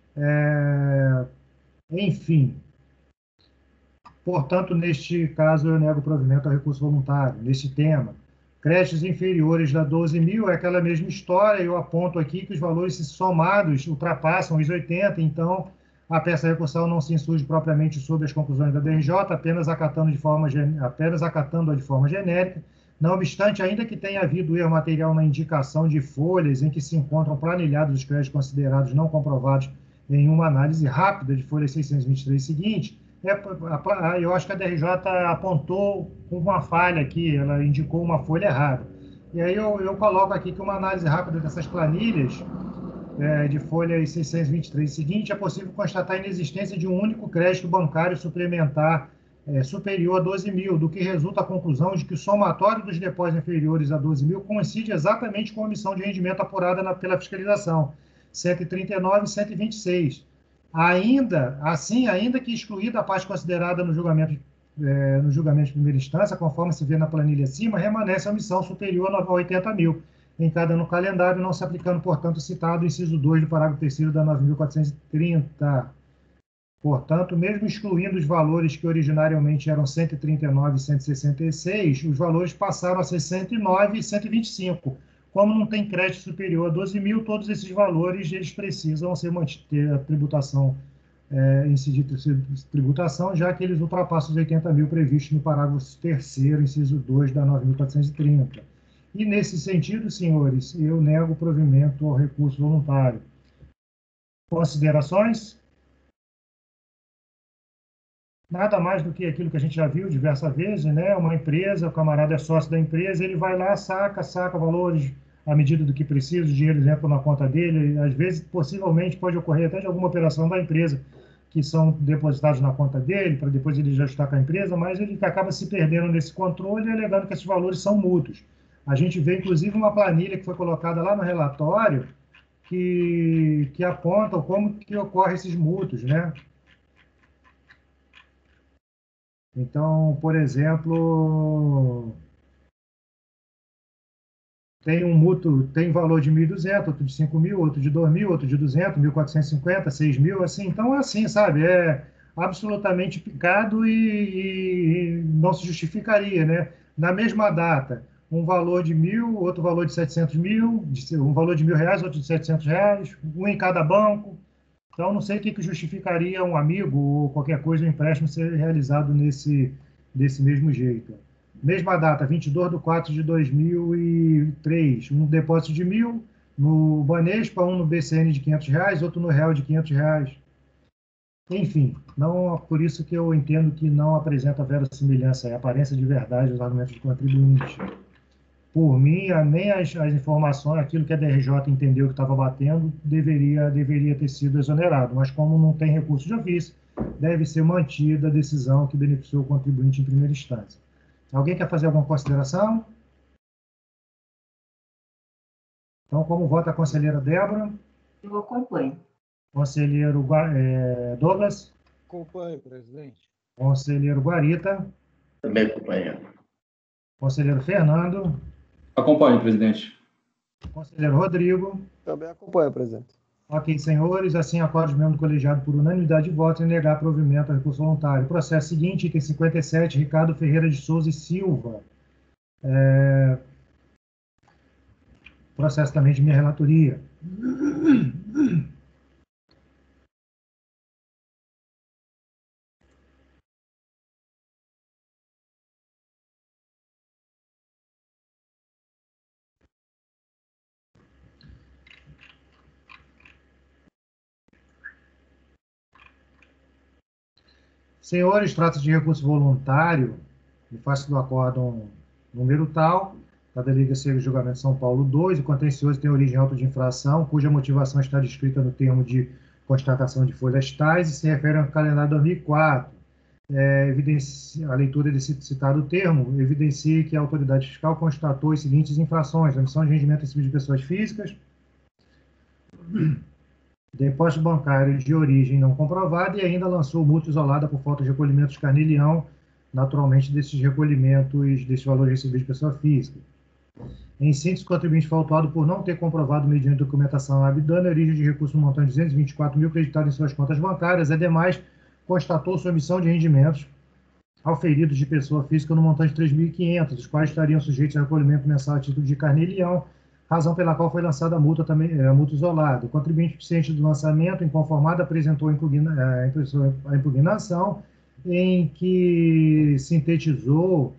Enfim. Portanto, neste caso, eu nego o provimento ao recurso voluntário. Neste tema, créditos inferiores da 12 mil é aquela mesma história. Eu aponto aqui que os valores somados ultrapassam os 80, então a peça recursal não se insurge propriamente sobre as conclusões da DRJ, apenas acatando-a de forma genérica. Não obstante, ainda que tenha havido erro material na indicação de folhas em que se encontram planilhados os créditos considerados não comprovados em uma análise rápida de folha 623 seguinte, eu acho que a DRJ apontou uma falha aqui, ela indicou uma folha errada. E aí eu coloco aqui que uma análise rápida dessas planilhas de folha 623 seguinte, é possível constatar a inexistência de um único crédito bancário suplementar superior a 12 mil, do que resulta a conclusão de que o somatório dos depósitos inferiores a 12 mil coincide exatamente com a omissão de rendimento apurada pela fiscalização, 139 e 126. Ainda que excluída a parte considerada no julgamento de primeira instância, conforme se vê na planilha acima, remanesce a omissão superior a 80 mil, em cada ano calendário, não se aplicando, portanto, o citado inciso 2 do parágrafo 3º da 9.430. Portanto, mesmo excluindo os valores que originariamente eram 139 e 166, os valores passaram a ser 109 e 125. Como não tem crédito superior a 12 mil, todos esses valores eles precisam ter a tributação, incidir tributação, já que eles ultrapassam os 80 mil previstos no parágrafo 3º, inciso 2 da 9.430. E, nesse sentido, senhores, eu nego o provimento ao recurso voluntário. Considerações? Nada mais do que aquilo que a gente já viu diversas vezes, né? Uma empresa, o camarada é sócio da empresa, ele vai lá, saca valores à medida do que precisa, o dinheiro entra na conta dele, às vezes, possivelmente, pode ocorrer até de alguma operação da empresa que são depositados na conta dele, para depois ele ajustar com a empresa, mas ele acaba se perdendo nesse controle, alegando que esses valores são mútuos. A gente vê, inclusive, uma planilha que foi colocada lá no relatório que aponta como que ocorrem esses mútuos, né? Então, por exemplo, tem um mútuo, tem valor de 1.200, outro de 5.000, outro de 2.000, outro de 200, 1.450, 6.000, assim. Então, é assim, sabe? É absolutamente picado e não se justificaria, né? Na mesma data, um valor de 1.000, outro valor de 700 mil, um valor de R$ 1.000, outro de 700 reais, um em cada banco. Então, não sei o que justificaria um amigo ou qualquer coisa, um empréstimo ser realizado desse mesmo jeito. Mesma data, 22/4/2003, um depósito de 1.000 no Banespa, um no BCN de R$ 500, outro no Real de R$ 500. Enfim, não, por isso que eu entendo que não apresenta verossimilhança, é aparência de verdade os argumentos do contribuinte. Por mim, nem as informações, aquilo que a DRJ entendeu que estava batendo, deveria ter sido exonerado. Mas como não tem recurso de ofício, deve ser mantida a decisão que beneficiou o contribuinte em primeira instância. Alguém quer fazer alguma consideração? Então, como vota a conselheira Débora? Eu acompanho. Conselheiro Douglas? Acompanho, presidente. Conselheiro Guarita? Também acompanho. Conselheiro Fernando? Acompanho, presidente. Conselheiro Rodrigo? Também acompanho, presidente. Ok, senhores, assim acordo os membros do colegiado por unanimidade de votos em negar provimento ao recurso voluntário. Processo seguinte, item 57, Ricardo Ferreira de Souza e Silva. Processo também de minha relatoria. Senhores, trata-se de recurso voluntário, em face do acórdão número tal, da Delegacia de Julgamento de São Paulo 2, o contencioso tem origem em auto de infração, cuja motivação está descrita no termo de constatação de folhas tais e se refere ao calendário 2004. A leitura desse citado termo evidencia que a autoridade fiscal constatou as seguintes infrações: omissão de rendimento recebido de pessoas físicas, depósito bancário de origem não comprovada e ainda lançou multa isolada por falta de recolhimento de carnê-leão, naturalmente, desses recolhimentos, desses valores recebidos de pessoa física. Em síntese, o contribuinte foi autuado por não ter comprovado, mediante documentação abdana, a origem de recurso no montante de 224 mil creditado em suas contas bancárias. Ademais, constatou sua omissão de rendimentos auferidos de pessoa física no montante de 3.500, os quais estariam sujeitos a recolhimento mensal a título de carnê-leão, razão pela qual foi lançada a multa isolada. O contribuinte, ciente do lançamento, inconformado, apresentou a impugnação, em que sintetizou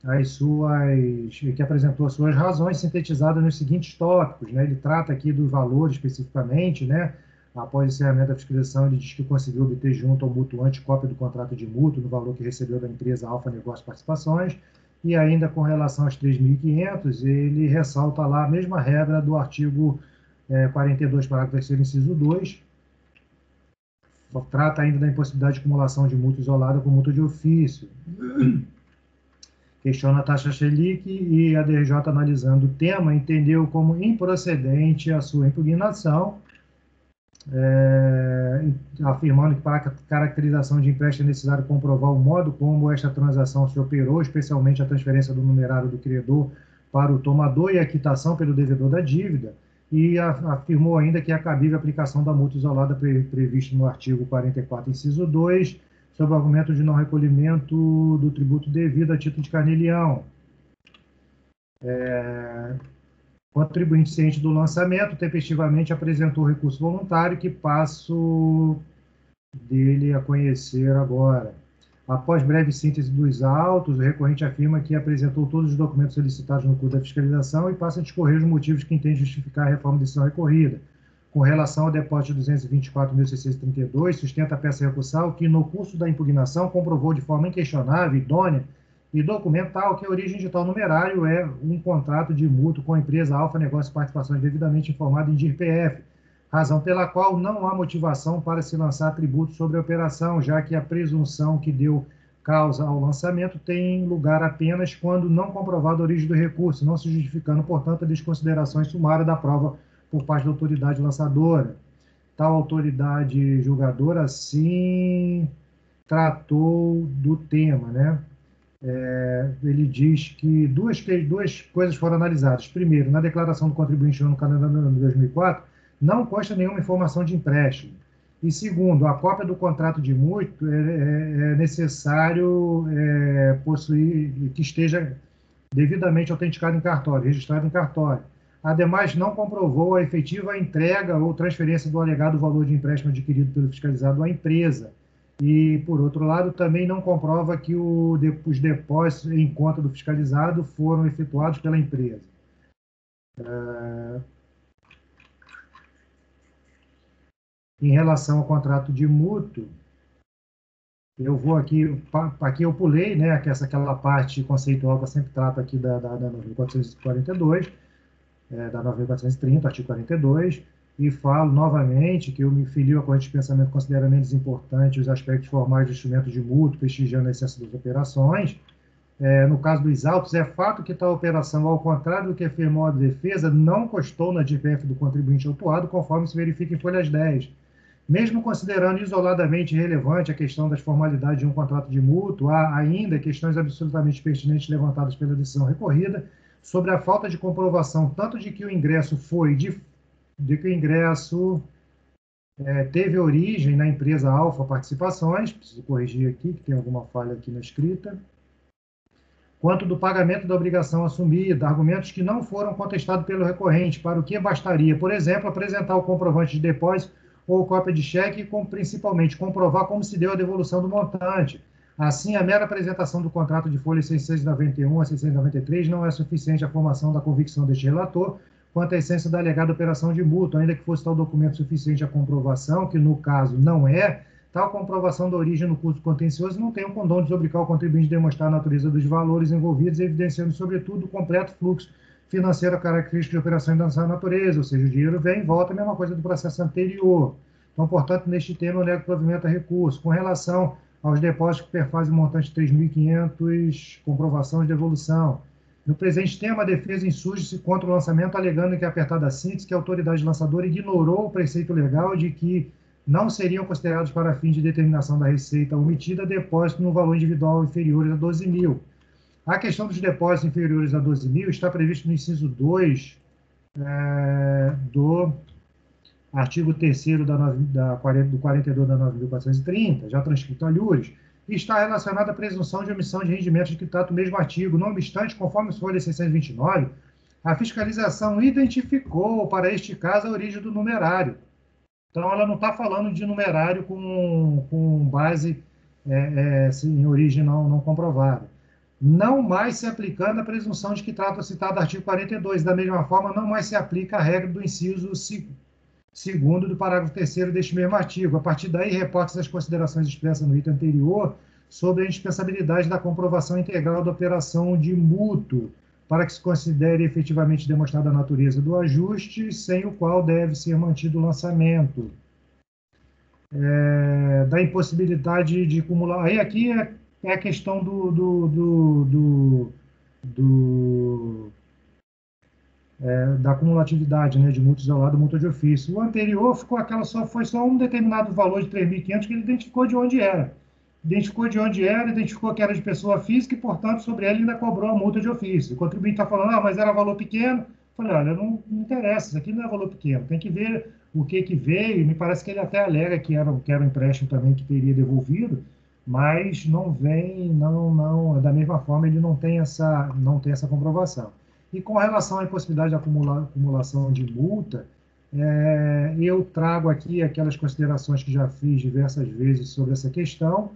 que apresentou as suas razões, sintetizadas nos seguintes tópicos, né? Ele trata aqui do valor especificamente, né? Após o encerramento da fiscalização, ele diz que conseguiu obter junto ao mutuante cópia do contrato de mútuo no valor que recebeu da empresa Alfa Negócios Participações. E ainda com relação aos 3.500, ele ressalta lá a mesma regra do artigo 42, parágrafo 3º, inciso 2. Trata ainda da impossibilidade de acumulação de multa isolada com multa de ofício. Questiona a taxa Selic e a DRJ, analisando o tema, entendeu como improcedente a sua impugnação, afirmando que para a caracterização de empréstimo é necessário comprovar o modo como esta transação se operou, especialmente a transferência do numerário do credor para o tomador e a quitação pelo devedor da dívida, e afirmou ainda que é cabível a aplicação da multa isolada prevista no artigo 44, inciso 2, sob o argumento de não recolhimento do tributo devido a título de carnê-leão. Contribuinte ciente do lançamento, tempestivamente apresentou recurso voluntário, que passo dele a conhecer agora. Após breve síntese dos autos, o recorrente afirma que apresentou todos os documentos solicitados no curso da fiscalização e passa a discorrer os motivos que entende justificar a reforma de decisão recorrida. Com relação ao depósito de 224.632, sustenta a peça recursal que, no curso da impugnação, comprovou de forma inquestionável, idônea e documental que a origem de tal numerário é um contrato de mútuo com a empresa Alfa Negócios Participações devidamente informada em DIRPF, razão pela qual não há motivação para se lançar tributo sobre a operação, já que a presunção que deu causa ao lançamento tem lugar apenas quando não comprovada a origem do recurso, não se justificando, portanto, a desconsideração sumária da prova por parte da autoridade lançadora. Tal autoridade julgadora, assim, tratou do tema, né? Ele diz que duas coisas foram analisadas. Primeiro, na declaração do contribuinte no calendário de 2004, não consta nenhuma informação de empréstimo. E segundo, a cópia do contrato de mútuo é necessário possuir, que esteja devidamente autenticado em cartório, registrado em cartório. Ademais, não comprovou a efetiva entrega ou transferência do alegado valor de empréstimo adquirido pelo fiscalizado à empresa. E, por outro lado, também não comprova que os depósitos em conta do fiscalizado foram efetuados pela empresa. Em relação ao contrato de mútuo, eu vou aqui eu pulei, né, aquela parte conceitual que eu sempre trato aqui da 9.442, da 9.430, artigo 42, e falo novamente que eu me filio à corrente de pensamento considera menos importante os aspectos formais do instrumento de mútuo, prestigiando a essência das operações. No caso dos autos, é fato que tal operação, ao contrário do que afirmou a defesa, não constou na DPF do contribuinte autuado, conforme se verifica em folhas 10. Mesmo considerando isoladamente relevante a questão das formalidades de um contrato de mútuo, há ainda questões absolutamente pertinentes levantadas pela decisão recorrida sobre a falta de comprovação tanto de que o ingresso teve origem na empresa Alfa Participações, preciso corrigir aqui, que tem alguma falha aqui na escrita, quanto do pagamento da obrigação assumida, argumentos que não foram contestados pelo recorrente, para o que bastaria, por exemplo, apresentar o comprovante de depósito ou cópia de cheque e, principalmente, comprovar como se deu a devolução do montante. Assim, a mera apresentação do contrato de folha 691 a 693 não é suficiente à formação da convicção deste relator quanto à essência da alegada operação de mútuo, ainda que fosse tal documento suficiente à comprovação, que no caso não é, tal comprovação da origem no curso contencioso não tem o condão de desobrigar o contribuinte de demonstrar a natureza dos valores envolvidos, evidenciando, sobretudo, o completo fluxo financeiro característico de operações dessa natureza, ou seja, o dinheiro vem e volta, a mesma coisa do processo anterior. Então, portanto, neste tema, eu nego provimento a recurso. Com relação aos depósitos que perfazem o montante de 3.500, comprovação de devolução. No presente tema, a defesa insurge-se contra o lançamento, alegando que a apertada síntese, que a autoridade lançadora ignorou o preceito legal de que não seriam considerados para fins de determinação da receita omitida depósito no valor individual inferior a 12.000. A questão dos depósitos inferiores a 12.000 está previsto no inciso 2 do artigo 3º do 42 da 9.430, já transcrito a Lures, e está relacionada à presunção de omissão de rendimentos que trata o mesmo artigo. Não obstante, conforme folha 629, a fiscalização identificou para este caso a origem do numerário. Então, ela não está falando de numerário com base em origem não comprovada. Não mais se aplicando a presunção de que trata o citado artigo 42. Da mesma forma, não mais se aplica a regra do inciso 2º do parágrafo 3º deste mesmo artigo. A partir daí, reporta-se as considerações expressas no item anterior sobre a indispensabilidade da comprovação integral da operação de mútuo, para que se considere efetivamente demonstrada a natureza do ajuste, sem o qual deve ser mantido o lançamento. Da impossibilidade de acumular. Aí aqui é a questão da cumulatividade, né, de mútuo isolado e mútuo de ofício. O anterior foi só um determinado valor de 3.500 que ele identificou de onde era. Identificou que era de pessoa física e, portanto, sobre ele ainda cobrou a multa de ofício. O contribuinte está falando, mas era valor pequeno. Eu falei, olha, não interessa, isso aqui não é valor pequeno, tem que ver o que veio. Me parece que ele até alega que era um empréstimo também que teria devolvido, mas não vem, da mesma forma ele não tem essa comprovação. E com relação à impossibilidade de acumulação de multa, eu trago aqui aquelas considerações que já fiz diversas vezes sobre essa questão.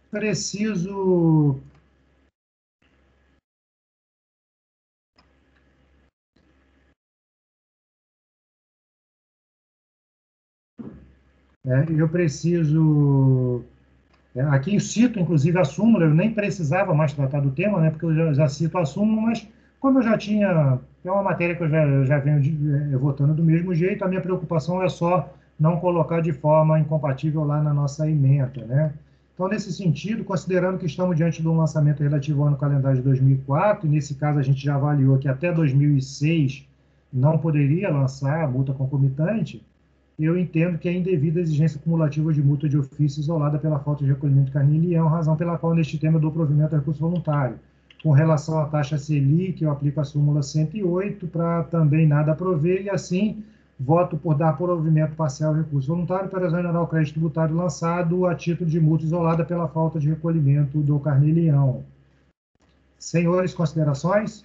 Aqui eu cito, inclusive, a súmula, eu nem precisava mais tratar do tema, né, porque eu já cito a súmula, mas como eu já tinha, é uma matéria que eu já venho votando do mesmo jeito, a minha preocupação é só não colocar de forma incompatível lá na nossa ementa, né? Então, nesse sentido, considerando que estamos diante de um lançamento relativo ao ano calendário de 2004, e nesse caso a gente já avaliou que até 2006 não poderia lançar a multa concomitante, eu entendo que é indevida a exigência cumulativa de multa de ofício isolada pela falta de recolhimento de carnê em leão, razão pela qual, neste tema, eu dou provimento a recurso voluntário. Com relação à taxa Selic, eu aplico a súmula 108 para também nada prover, e assim voto por dar provimento parcial ao recurso voluntário para exonerar o crédito tributário lançado a título de multa isolada pela falta de recolhimento do carnê em leão. Senhores, considerações?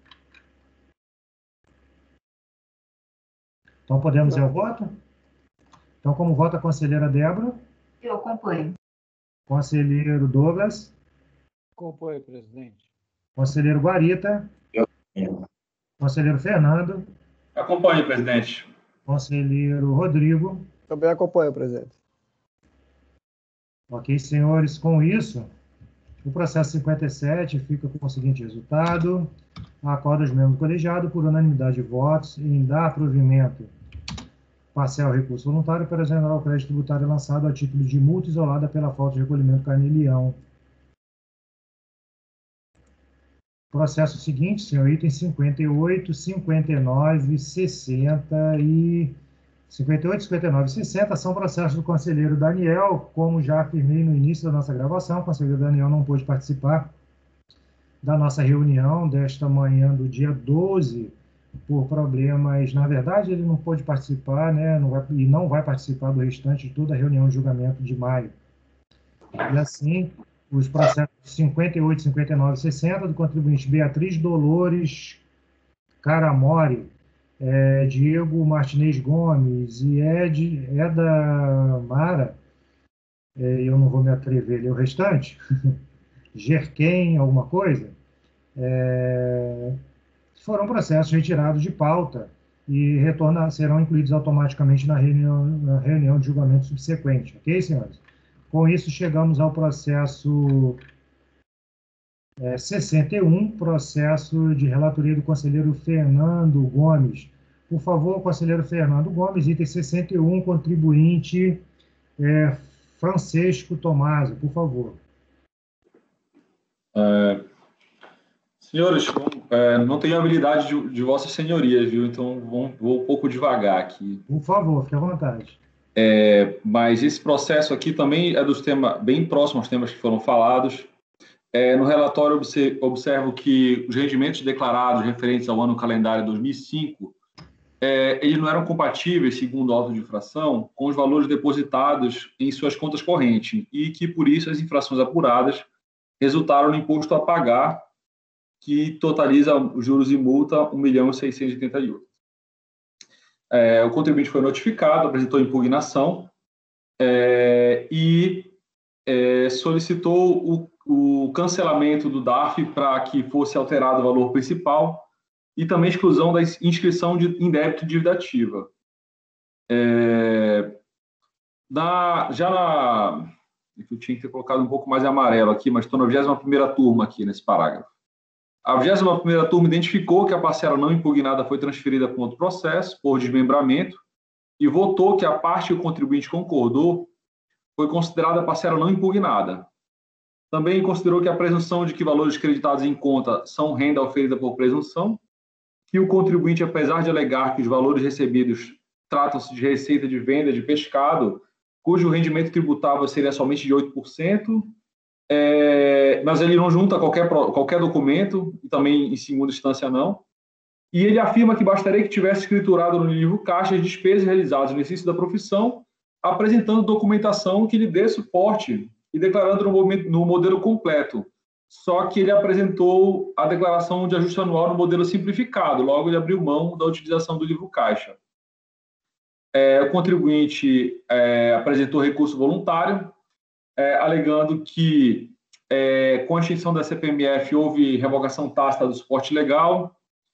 Então, podemos ir ao voto? Então, como vota a conselheira Débora? Eu acompanho. Conselheiro Douglas? Acompanho, presidente. Conselheiro Guarita? Conselheiro Fernando? Acompanhe, presidente. Conselheiro Rodrigo? Também acompanho, presidente. Ok, senhores, com isso, o processo 57 fica com o seguinte resultado: acorda os membros do colegiado, por unanimidade de votos, em dar provimento parcial ao recurso voluntário para exonerar o crédito tributário lançado a título de multa isolada pela falta de recolhimento carnê em leão. Processo seguinte, senhor, item 58, 59, 60 e 58, 59 e 60 são processos do conselheiro Daniel. Como já afirmei no início da nossa gravação, o conselheiro Daniel não pôde participar da nossa reunião desta manhã do dia 12 por problemas. Na verdade, ele não pôde participar, né, não vai participar do restante de toda a reunião de julgamento de maio. E assim, os processos 58, 59 e 60 do contribuinte Beatriz Dolores Caramori, Diego Martinez Gomes e Eda Mara, eu não vou me atrever a ler o restante, Gerquem, alguma coisa, foram processos retirados de pauta e serão incluídos automaticamente na reunião de julgamento subsequente. Ok, senhores? Com isso, chegamos ao processo 61, processo de relatoria do conselheiro Fernando Gomes. Por favor, conselheiro Fernando Gomes, item 61, contribuinte Francisco Tomásio, por favor. Senhores, não tenho habilidade de vossas senhorias, viu? Então vou um pouco devagar aqui. Por favor, fique à vontade. Mas esse processo aqui também é dos temas bem próximos aos temas que foram falados. No relatório, observo que os rendimentos declarados referentes ao ano calendário 2005, eles não eram compatíveis, segundo o auto de infração, com os valores depositados em suas contas correntes e que, por isso, as infrações apuradas resultaram no imposto a pagar, que totaliza juros e multa R$ 1.688.000. O contribuinte foi notificado, apresentou impugnação e solicitou o cancelamento do DARF para que fosse alterado o valor principal e também exclusão da inscrição em débito de dívida ativa. Eu tinha que ter colocado um pouco mais em amarelo aqui, mas estou na 21ª turma aqui nesse parágrafo. A 21ª turma identificou que a parcela não impugnada foi transferida para outro processo, por desmembramento, e votou que a parte que o contribuinte concordou foi considerada a parcela não impugnada. Também considerou que a presunção de que valores creditados em conta são renda oferida por presunção, que o contribuinte, apesar de alegar que os valores recebidos tratam-se de receita de venda de pescado, cujo rendimento tributável seria somente de 8%, mas ele não junta qualquer documento, e também em segunda instância não, e ele afirma que bastaria que tivesse escriturado no livro caixa as despesas realizadas no exercício da profissão, apresentando documentação que lhe dê suporte e declarando no modelo completo. Só que ele apresentou a declaração de ajuste anual no modelo simplificado, logo ele abriu mão da utilização do livro caixa. O contribuinte apresentou recurso voluntário, alegando que, com a extinção da CPMF, houve revogação tácita do suporte legal.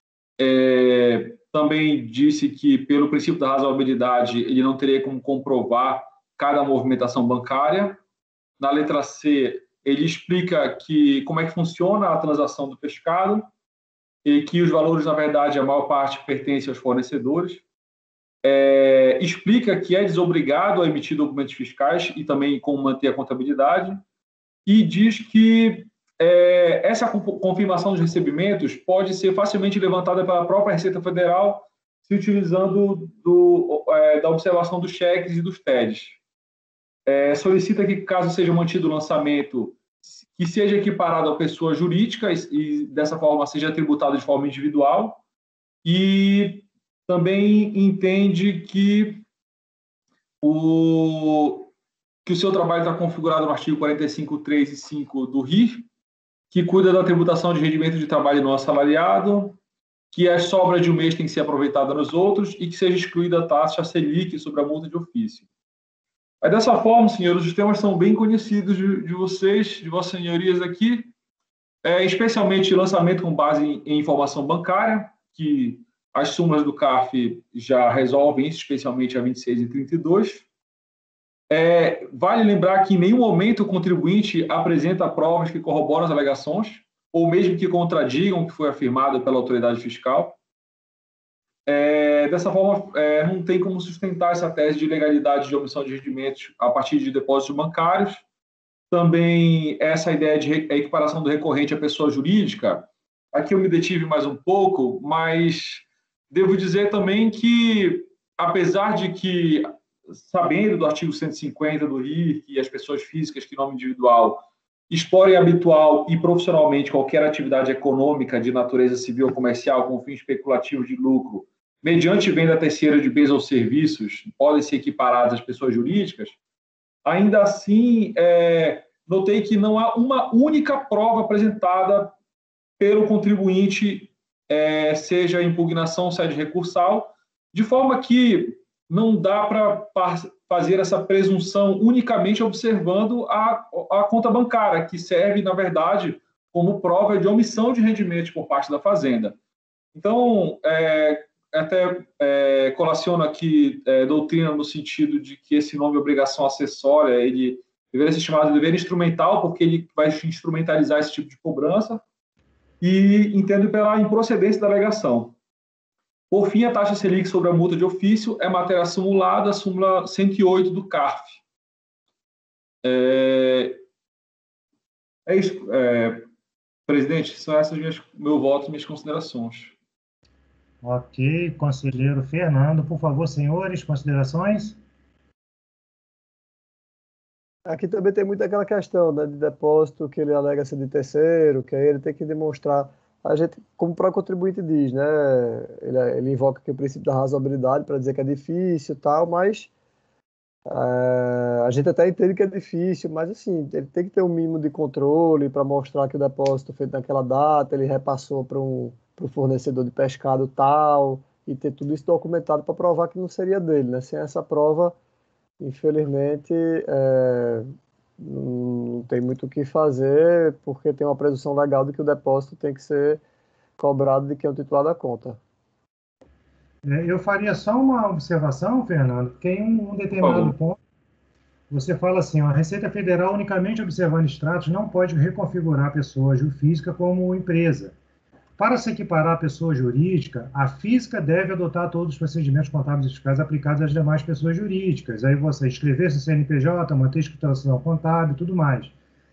Também disse que, pelo princípio da razoabilidade, ele não teria como comprovar cada movimentação bancária. Na letra C, ele explica como é que funciona a transação do pescado e que os valores, na verdade, a maior parte pertencem aos fornecedores. Explica que é desobrigado a emitir documentos fiscais e também como manter a contabilidade, e diz que essa confirmação dos recebimentos pode ser facilmente levantada pela própria Receita Federal, se utilizando da observação dos cheques e dos TEDs. Solicita que, caso seja mantido o lançamento, que seja equiparado a pessoa jurídica e dessa forma seja tributado de forma individual, e também entende que o seu trabalho está configurado no artigo 45.3 e 5 do RIR, que cuida da tributação de rendimento de trabalho não assalariado, que as sobras de um mês têm que ser aproveitadas nos outros e que seja excluída a taxa Selic sobre a multa de ofício. Dessa forma, senhores, os temas são bem conhecidos de vocês, de vossas senhorias aqui, especialmente lançamento com base em informação bancária, que as súmulas do CARF já resolvem isso, especialmente a 26 e 32. Vale lembrar que em nenhum momento o contribuinte apresenta provas que corroboram as alegações, ou mesmo que contradigam o que foi afirmado pela autoridade fiscal. Dessa forma, não tem como sustentar essa tese de ilegalidade de omissão de rendimentos a partir de depósitos bancários. Também essa ideia de equiparação do recorrente à pessoa jurídica, aqui eu me detive mais um pouco, mas devo dizer também que, apesar de que, sabendo do artigo 150 do RIR, que as pessoas físicas que em nome individual exporem habitual e profissionalmente qualquer atividade econômica de natureza civil ou comercial com fins especulativos de lucro, mediante venda terceira de bens ou serviços, podem ser equiparadas às pessoas jurídicas, ainda assim, notei que não há uma única prova apresentada pelo contribuinte, seja impugnação, sede recursal, de forma que não dá para fazer essa presunção unicamente observando a conta bancária, que serve, na verdade, como prova de omissão de rendimentos por parte da Fazenda. Então, até colaciono aqui doutrina no sentido de que esse nome obrigação acessória, ele deveria ser chamado de dever instrumental, porque ele vai instrumentalizar esse tipo de cobrança, e entendo pela improcedência da alegação. Por fim, a taxa Selic sobre a multa de ofício é matéria simulada, a súmula 108 do CARF. É isso, presidente, são essas meu voto e minhas considerações. Ok, conselheiro Fernando, por favor, senhores, considerações? Aqui também tem muito aquela questão, né, de depósito que ele alega ser de terceiro, que aí ele tem que demonstrar. A gente, como o próprio contribuinte diz, né, ele invoca aqui o princípio da razoabilidade para dizer que é difícil e tal, mas a gente até entende que é difícil, mas assim, ele tem que ter um mínimo de controle para mostrar que o depósito feito naquela data, ele repassou para o fornecedor de pescado tal, e ter tudo isso documentado para provar que não seria dele, né? Sem essa prova, infelizmente, não tem muito o que fazer, porque tem uma presunção legal de que o depósito tem que ser cobrado de quem é o titular da conta. Eu faria só uma observação, Fernando, porque em um Por determinado favor. ponto, você fala assim, ó, a Receita Federal, unicamente observando extratos, não pode reconfigurar a pessoa física como empresa. Para se equiparar à pessoa jurídica, a física deve adotar todos os procedimentos contábeis e fiscais aplicados às demais pessoas jurídicas. Aí você escrever seu CNPJ, manter escrituração contábil e tudo mais.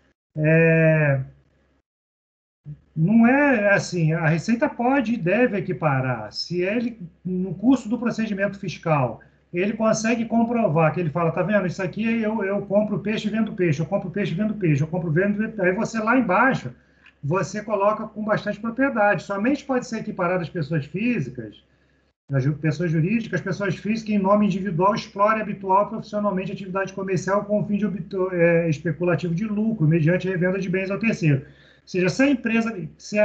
Não é assim, a Receita pode e deve equiparar. Se ele, no curso do procedimento fiscal, ele consegue comprovar que ele fala, tá vendo, isso aqui eu compro peixe e vendo peixe, eu compro peixe e vendo peixe, eu compro vendo... Aí você lá embaixo, você coloca com bastante propriedade. Somente pode ser equiparado às pessoas físicas, às pessoas jurídicas, as pessoas físicas em nome individual explorem habitual profissionalmente atividade comercial com fim de especulativo de lucro, mediante revenda de bens ao terceiro. Ou seja, se a empresa, se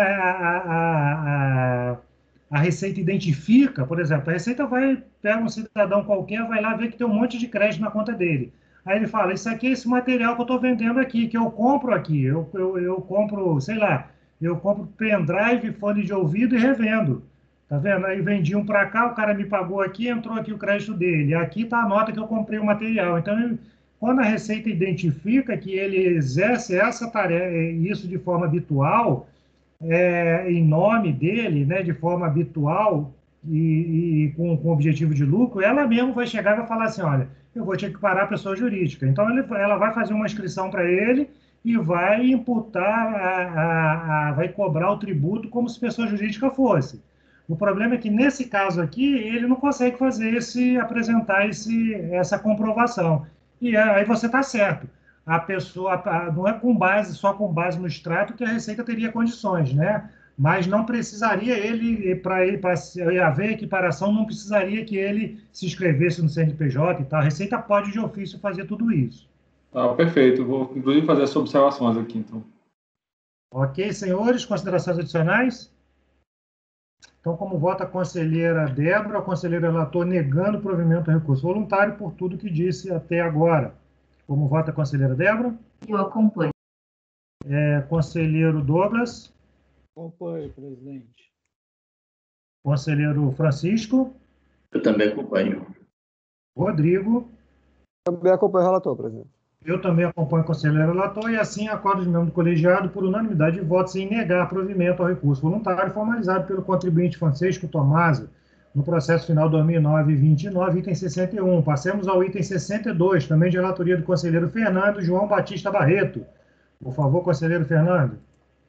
a Receita identifica, por exemplo, a Receita pega um cidadão qualquer, vai lá ver que tem um monte de crédito na conta dele. Aí ele fala, isso aqui é esse material que eu estou vendendo aqui, que eu compro aqui, eu compro, sei lá, eu compro pendrive, fone de ouvido e revendo. Tá vendo? Aí vendi um para cá, o cara me pagou aqui, entrou aqui o crédito dele. Aqui está a nota que eu comprei o material. Então, quando a Receita identifica que ele exerce essa tarefa, isso de forma habitual, em nome dele, né, de forma habitual e com objetivo de lucro, ela mesmo vai chegar e vai falar assim, olha, eu vou te equiparar a pessoa jurídica. Então, ela vai fazer uma inscrição para ele e vai imputar, vai cobrar o tributo como se pessoa jurídica fosse. O problema é que, nesse caso aqui, ele não consegue apresentar essa comprovação. E aí você está certo. A pessoa, não é só com base no extrato que a Receita teria condições, né? Mas não precisaria para haver equiparação, não precisaria que ele se inscrevesse no CNPJ e tal. A Receita pode, de ofício, fazer tudo isso. Perfeito. Vou, inclusive, fazer essas observações aqui, então. Ok, senhores, considerações adicionais? Então, como vota a conselheira Débora, o conselheiro relator negando o provimento do recurso voluntário por tudo que disse até agora. Como vota a conselheira Débora? Eu acompanho. Conselheiro Douglas? Acompanho, presidente. Conselheiro Francisco? Eu também acompanho. Rodrigo? Também acompanho o relator, presidente. Eu também acompanho o conselheiro relator e assim acordo os membros do colegiado por unanimidade de votos em negar provimento ao recurso voluntário formalizado pelo contribuinte Francisco Tomasi no processo final 2009-29, item 61. Passemos ao item 62, também de relatoria do conselheiro Fernando João Batista Barreto. Por favor, conselheiro Fernando.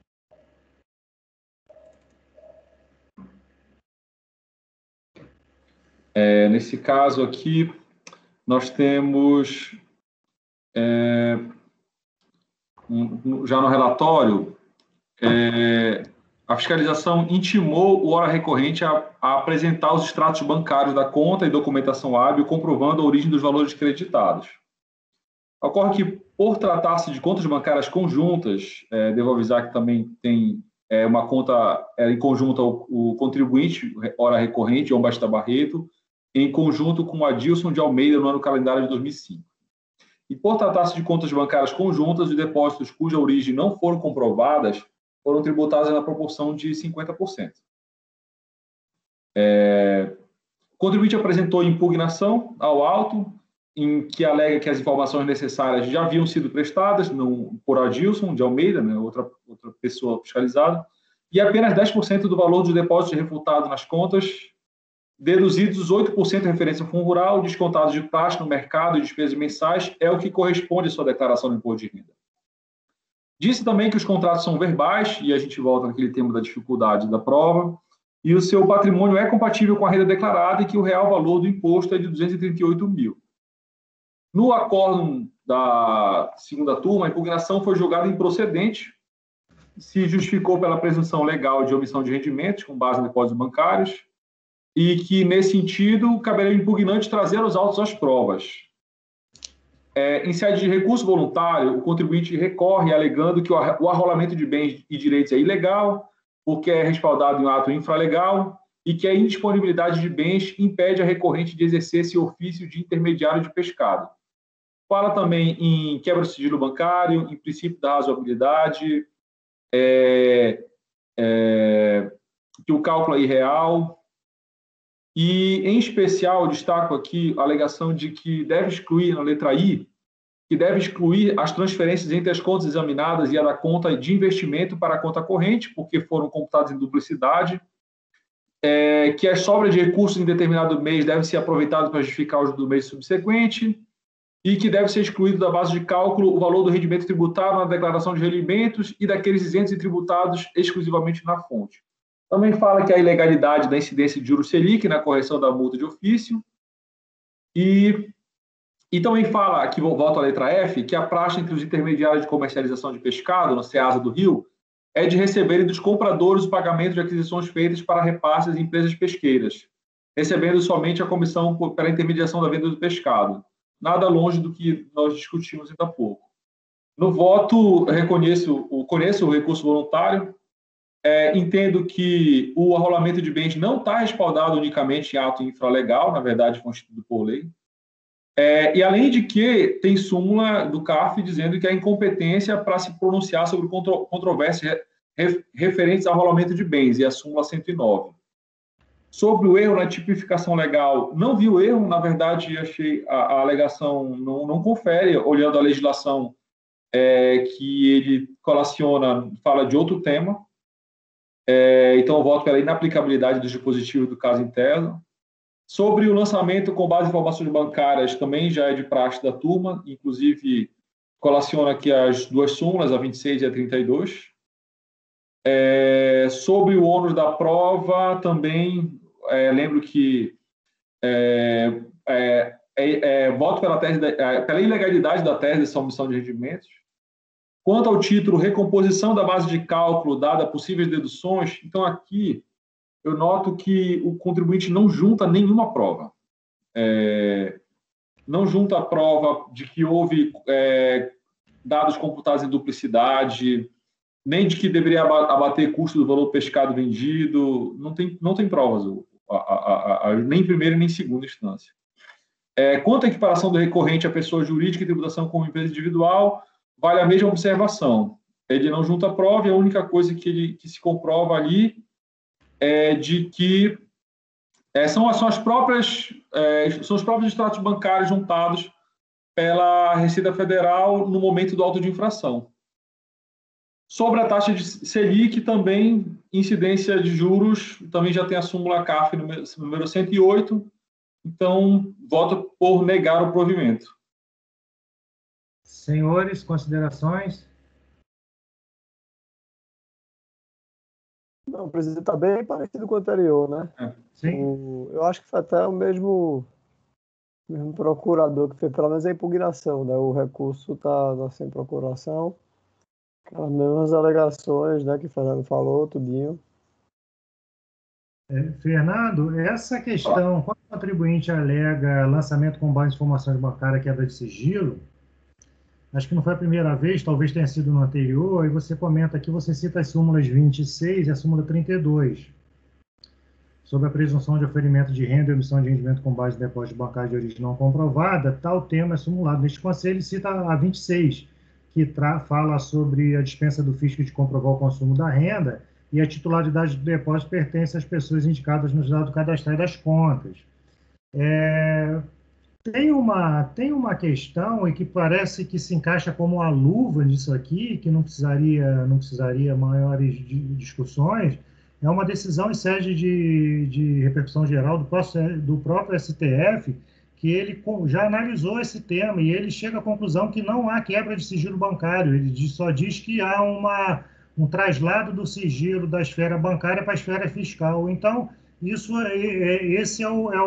Nesse caso aqui, nós temos, já no relatório, a fiscalização intimou o hora recorrente a apresentar os extratos bancários da conta e documentação hábil comprovando a origem dos valores creditados. Ocorre que, por tratar-se de contas bancárias conjuntas, devo avisar que também tem uma conta em conjunto o contribuinte, hora recorrente, João Batista Barreto, em conjunto com Adilson de Almeida no ano calendário de 2005. E por tratar-se de contas bancárias conjuntas, os depósitos cuja origem não foram comprovadas foram tributados na proporção de 50%. O contribuinte apresentou impugnação ao auto, em que alega que as informações necessárias já haviam sido prestadas por Adilson de Almeida, né, outra pessoa fiscalizada, e apenas 10% do valor dos depósitos refutados nas contas, deduzidos os 8% de referência ao fundo rural, descontados de taxa no mercado e despesas mensais, é o que corresponde à sua declaração do imposto de renda. Disse também que os contratos são verbais, e a gente volta naquele tema da dificuldade da prova, e o seu patrimônio é compatível com a renda declarada e que o real valor do imposto é de 238 mil. No acórdão da segunda turma, a impugnação foi julgada improcedente, se justificou pela presunção legal de omissão de rendimentos com base em depósitos bancários e que, nesse sentido, caberia ao impugnante trazer os autos às provas. Em sede de recurso voluntário, o contribuinte recorre alegando que o arrolamento de bens e direitos é ilegal, porque é respaldado em um ato infralegal e que a indisponibilidade de bens impede a recorrente de exercer seu ofício de intermediário de pescado. Fala também em quebra do sigilo bancário, em princípio da razoabilidade, que o cálculo é irreal E, em especial, eu destaco aqui a alegação de que deve excluir, na letra I, que deve excluir as transferências entre as contas examinadas e a da conta de investimento para a conta corrente, porque foram computadas em duplicidade, que as sobras de recursos em determinado mês devem ser aproveitadas para justificar os do mês subsequente, e que deve ser excluído da base de cálculo o valor do rendimento tributário na declaração de rendimentos e daqueles isentos e tributados exclusivamente na fonte. Também fala que a ilegalidade da incidência de juros Selic na correção da multa de ofício, e também fala, aqui volto à letra F, que a praxe entre os intermediários de comercialização de pescado, no Ceasa do Rio, é de receberem dos compradores o pagamento de aquisições feitas para repasses em empresas pesqueiras, recebendo somente a comissão pela intermediação da venda do pescado. Nada longe do que nós discutimos ainda há pouco. No voto, conheço o recurso voluntário, entendo que o arrolamento de bens não está respaldado unicamente em ato infralegal, na verdade, constituído por lei. E, além de que, tem súmula do CARF dizendo que há incompetência para se pronunciar sobre controvérsias referentes ao arrolamento de bens, e a súmula 109. Sobre o erro na tipificação legal, não vi o erro, na verdade, achei a alegação não confere, olhando a legislação que ele colaciona, fala de outro tema. Então, eu voto pela inaplicabilidade dos dispositivos do caso interno. Sobre o lançamento com base em informações bancárias, também já é de praxe da turma, inclusive colaciona aqui as duas súmulas, a 26 e a 32. Sobre o ônus da prova, também lembro que voto pela ilegalidade da tese dessa omissão de rendimentos. Quanto ao título, recomposição da base de cálculo dada possíveis deduções, então aqui eu noto que o contribuinte não junta nenhuma prova. Não junta a prova de que houve dados computados em duplicidade, nem de que deveria abater custo do valor pescado vendido. Não tem provas, nem em primeira nem em segunda instância. Quanto à equiparação do recorrente à pessoa jurídica e tributação como empresa individual, vale a mesma observação. Ele não junta a prova e a única coisa que se comprova ali de que são os próprios extratos bancários juntados pela Receita Federal no momento do auto de infração. Sobre a taxa de Selic, também incidência de juros, também já tem a súmula CARF número 108, então voto por negar o provimento. Senhores, considerações? Não, o presidente está bem parecido com o anterior, né? Sim. Eu acho que foi até o mesmo procurador que fez, pelo menos, a impugnação, né? O recurso está sem procuração. As mesmas alegações, né, que o Fernando falou, tudinho. Fernando, essa questão, quando o contribuinte alega lançamento com base em informações bancárias, quebra de sigilo, acho que não foi a primeira vez, talvez tenha sido no anterior, e você comenta aqui, você cita as súmulas 26 e a súmula 32, sobre a presunção de oferimento de renda e emissão de rendimento com base em depósito bancário de origem não comprovada, tal tema é simulado. Neste conselho, ele cita a 26, que fala sobre a dispensa do fisco de comprovar o consumo da renda, e a titularidade do depósito pertence às pessoas indicadas nos dados cadastrais das contas. Tem uma questão e que parece que se encaixa como uma luva nisso aqui, que não precisaria maiores discussões. É uma decisão em sede de repercussão geral do próprio STF, que ele já analisou esse tema e ele chega à conclusão que não há quebra de sigilo bancário. Ele só diz que há um traslado do sigilo da esfera bancária para a esfera fiscal. Então, esse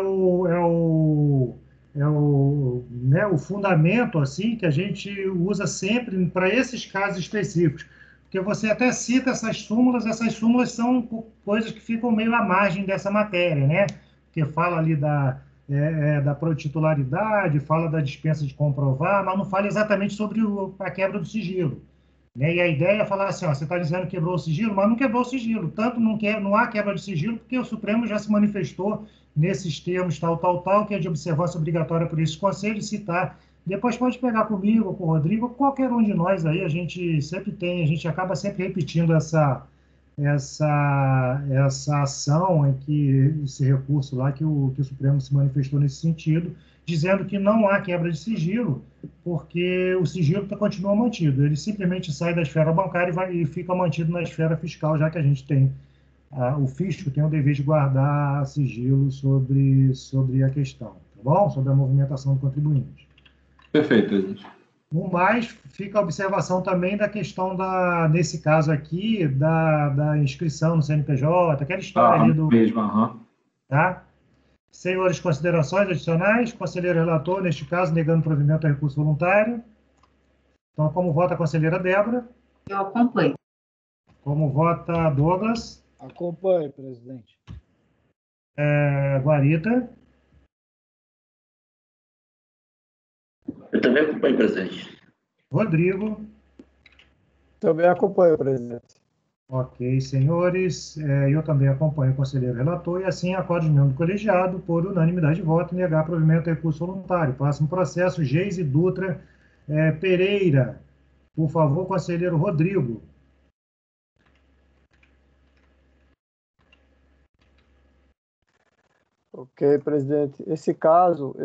o fundamento assim que a gente usa sempre para esses casos específicos, porque você até cita essas súmulas são coisas que ficam meio à margem dessa matéria, né? Porque fala ali da protitularidade, fala da dispensa de comprovar, mas não fala exatamente sobre a quebra do sigilo. Né? E a ideia é falar assim, você está dizendo que quebrou o sigilo, mas não quebrou o sigilo. Tanto não há quebra de sigilo, porque o Supremo já se manifestou nesses termos tal, que é de observância obrigatória por esse conselho, citar. Depois pode pegar comigo, com o Rodrigo, qualquer um de nós aí, a gente acaba sempre repetindo essa ação em que esse recurso lá que o Supremo se manifestou nesse sentido, dizendo que não há quebra de sigilo, porque o sigilo continua mantido. Ele simplesmente sai da esfera bancária e fica mantido na esfera fiscal, já que a gente tem o fisco tem o dever de guardar sigilo sobre a questão, tá bom? Sobre a movimentação do contribuinte. Perfeito, presidente. No mais, fica a observação também da questão nesse caso aqui, da inscrição no CNPJ, aquela história ali do... Mesmo, aham. Tá? Senhores, considerações adicionais? Conselheiro relator, neste caso, negando provimento a recurso voluntário. Então, como vota a conselheira Débora? Eu acompanho. Como vota Douglas? Acompanhe, presidente. Guarita? Eu também acompanho, presidente. Rodrigo? Também acompanho, presidente. Ok, senhores, eu também acompanho o conselheiro relator e assim acordo de membro do colegiado por unanimade de voto negar provimento a recurso voluntário. Próximo processo, Geise Dutra Pereira. Por favor, conselheiro Rodrigo. Ok, presidente. Esse caso,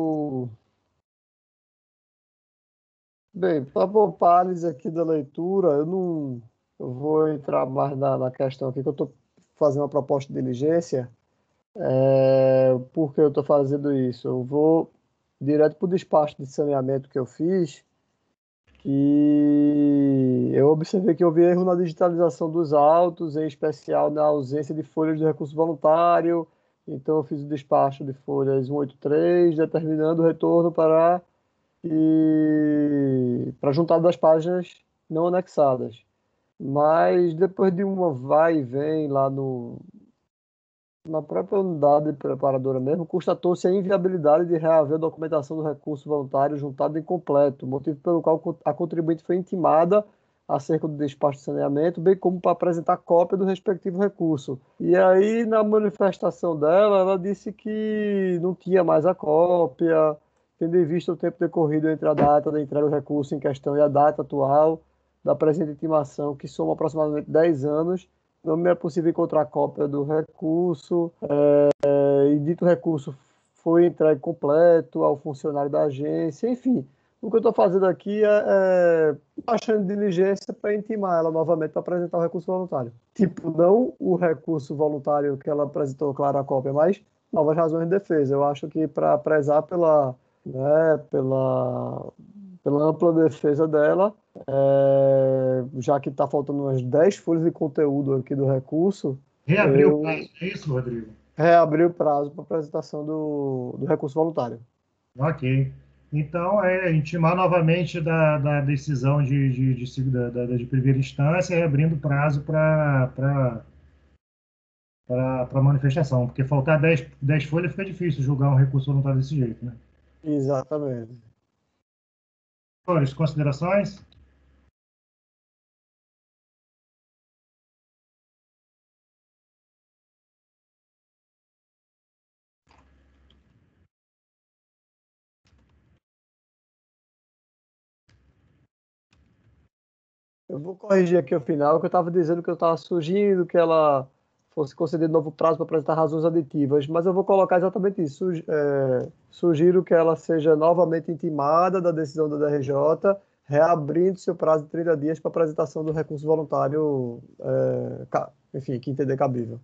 Bem, para poupar-lhes aqui da leitura, eu vou entrar mais na questão aqui, que eu estou fazendo uma proposta de diligência. Por que eu estou fazendo isso? Eu vou direto para o despacho de saneamento que eu fiz, que eu observei que houve erro na digitalização dos autos, em especial na ausência de folhas de recurso voluntário. Então, eu fiz o despacho de folhas 183, determinando o retorno para juntar das páginas não anexadas. Mas, depois de uma vai e vem lá na própria unidade preparadora mesmo, constatou-se a inviabilidade de reaver a documentação do recurso voluntário juntado incompleto, motivo pelo qual a contribuinte foi intimada acerca do despacho de saneamento, bem como para apresentar cópia do respectivo recurso. E aí, na manifestação dela, ela disse que não tinha mais a cópia, tendo em vista o tempo decorrido entre a data da entrega do recurso em questão e a data atual da presente intimação, que soma aproximadamente 10 anos, não me é possível encontrar cópia do recurso, e dito recurso foi entregue completo ao funcionário da agência, enfim. O que eu estou fazendo aqui é baixando diligência para intimar ela novamente para apresentar o recurso voluntário. Tipo, não o recurso voluntário que ela apresentou, claro, a cópia, mas novas razões de defesa. Eu acho que para prezar pela ampla defesa dela, já que está faltando umas 10 folhas de conteúdo aqui do recurso, Reabriu o prazo, é isso, Rodrigo? reabri o prazo para apresentação do recurso voluntário. Ok. Então, intimar novamente da decisão de primeira instância, reabrindo prazo para manifestação, porque faltar 10 folhas fica difícil julgar um recurso voluntário desse jeito, né? Exatamente. Senhores, considerações? Eu vou corrigir aqui o final, que eu estava dizendo que eu estava sugerindo que ela fosse conceder novo prazo para apresentar razões aditivas, mas eu vou colocar exatamente isso. Sugiro que ela seja novamente intimada da decisão da DRJ, reabrindo seu prazo de 30 dias para apresentação do recurso voluntário, enfim, que entender cabível.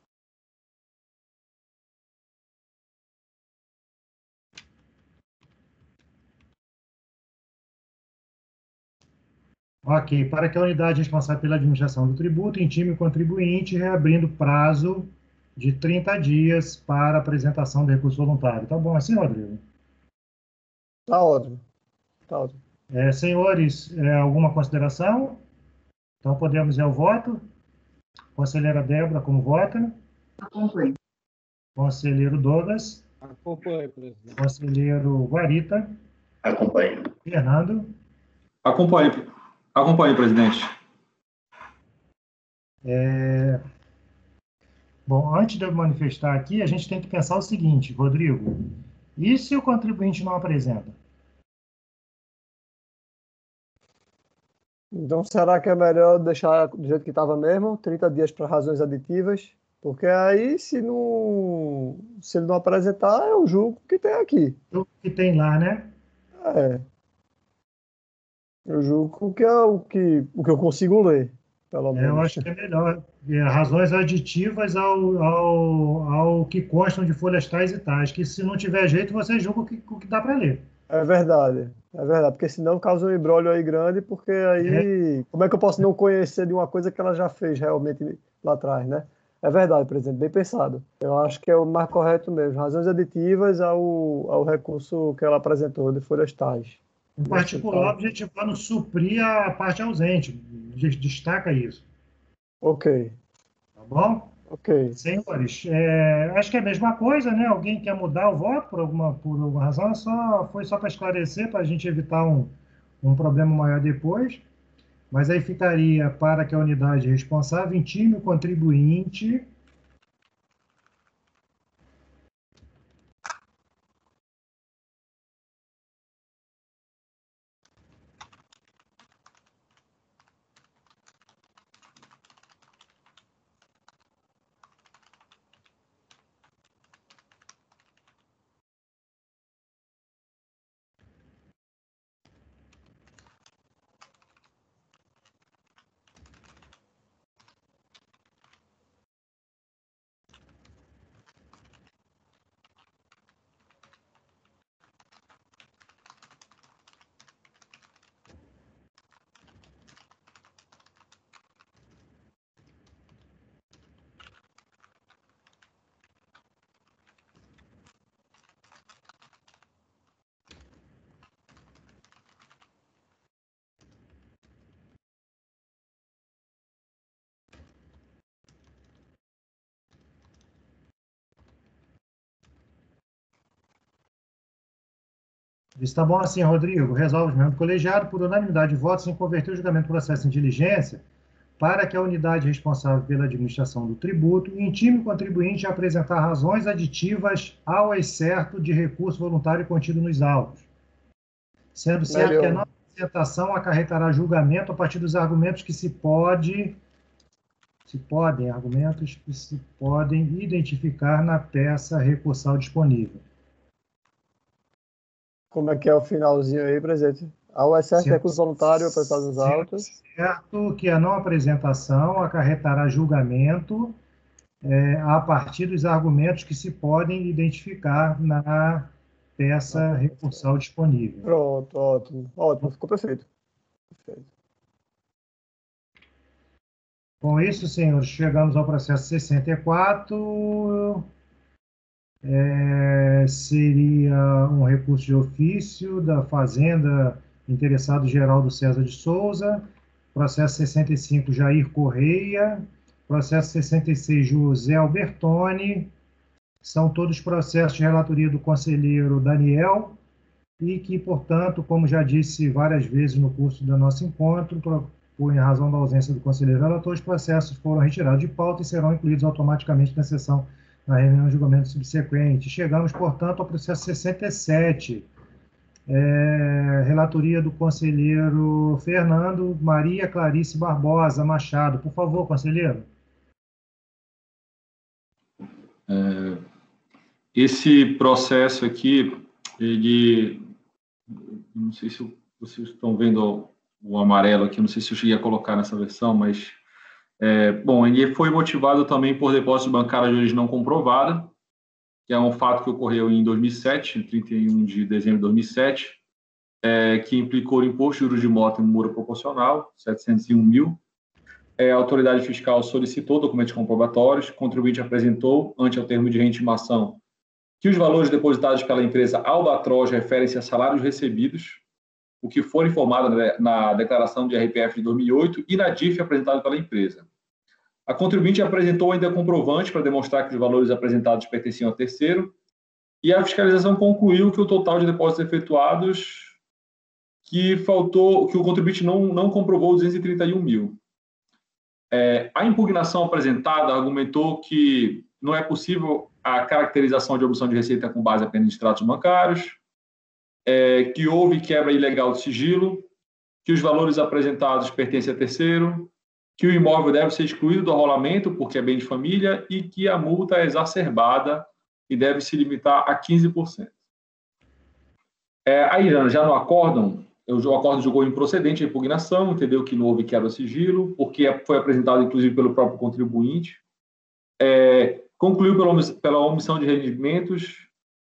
Ok, para que a unidade responsável pela administração do tributo intime o contribuinte, reabrindo prazo de 30 dias para apresentação do recurso voluntário. Tá bom assim, Rodrigo? Tá ótimo. Tá ótimo. Senhores, alguma consideração? Então podemos ir ao voto. Conselheira Débora, como vota? Acompanho. Conselheiro Douglas? Acompanhe, presidente. Conselheiro Guarita? Acompanho. Fernando? Acompanhe, presidente. Bom, antes de eu manifestar aqui, a gente tem que pensar o seguinte, Rodrigo. E se o contribuinte não apresenta? Então, será que é melhor deixar do jeito que estava mesmo, 30 dias para razões aditivas? Porque aí, se ele não apresentar, eu julgo que tem aqui. O que tem lá, né? É, eu julgo que é o que eu consigo ler, pelo Eu menos. acho que é melhor. Razões aditivas ao que constam de folhas tais e tais, que se não tiver jeito, você julga o que dá para ler. É verdade, porque senão causa um imbróglio aí grande, porque É, aí, como é que eu posso não conhecer de uma coisa que ela já fez realmente lá atrás, né? É verdade, presidente, bem pensado. Eu acho que é o mais correto mesmo. Razões aditivas ao recurso que ela apresentou de folhas tais. em Nesse particular, tal. objetivando suprir a parte ausente. Destaca isso, Ok, tá bom? ok. Senhores, acho que é a mesma coisa, né? Alguém quer mudar o voto por alguma razão? Foi só para esclarecer, para a gente evitar um problema maior depois. Mas aí ficaria para que a unidade responsável intime o contribuinte. Está bom assim, Rodrigo. Resolve mesmo. Colegiado, por unanimidade de votos, em converter o julgamento do processo em diligência para que a unidade responsável pela administração do tributo intime o contribuinte a apresentar razões aditivas ao excerto de recurso voluntário contido nos autos, sendo certo que a não Melhor. apresentação acarretará julgamento a partir dos argumentos que argumentos que se podem identificar na peça recursal disponível. Como é que é o finalzinho aí, presidente? Ao excesso de recurso voluntário apresentado nos Sendo autos. certo que a não apresentação acarretará julgamento a partir dos argumentos que se podem identificar na peça recursal disponível. Pronto, ótimo. Ótimo, ficou perfeito. Perfeito. Com isso, senhores, chegamos ao processo 64. Seria um recurso de ofício da Fazenda Interessado Geraldo César de Souza, processo 65, Jair Correia, processo 66, José Albertoni, são todos processos de relatoria do conselheiro Daniel, e que, portanto, como já disse várias vezes no curso do nosso encontro, por em razão da ausência do conselheiro relator, os processos foram retirados de pauta e serão incluídos automaticamente na sessão na reunião de julgamento subsequente. Chegamos, portanto, ao processo 67, relatoria do conselheiro Fernando Maria Clarice Barbosa Machado. Por favor, conselheiro. Esse processo aqui, ele, não sei se vocês estão vendo o amarelo aqui, não sei se eu cheguei a colocar nessa versão, mas, bom, ele foi motivado também por depósito bancário de origem não comprovada, que é um fato que ocorreu em 2007, 31 de dezembro de 2007, que implicou o imposto de juros de moto em muro proporcional, 701 mil. A autoridade fiscal solicitou documentos comprobatórios, o contribuinte apresentou, ante o termo de reintimação, que os valores depositados pela empresa Albatroz referem-se a salários recebidos, o que for informado na declaração de RPF de 2008 e na DIF apresentada pela empresa. A contribuinte apresentou ainda comprovante para demonstrar que os valores apresentados pertenciam a terceiro, e a fiscalização concluiu que o total de depósitos efetuados, que o contribuinte não comprovou 231 mil. A impugnação apresentada argumentou que não é possível a caracterização de obstrução de receita com base apenas em extratos bancários, que houve quebra ilegal de sigilo, que os valores apresentados pertencem a terceiro, que o imóvel deve ser excluído do arrolamento porque é bem de família e que a multa é exacerbada e deve se limitar a 15%. Aí, já no acórdão, o acórdão julgou improcedente a impugnação, entendeu que não houve quebra de sigilo, porque foi apresentado, inclusive, pelo próprio contribuinte, concluiu pela omissão de rendimentos,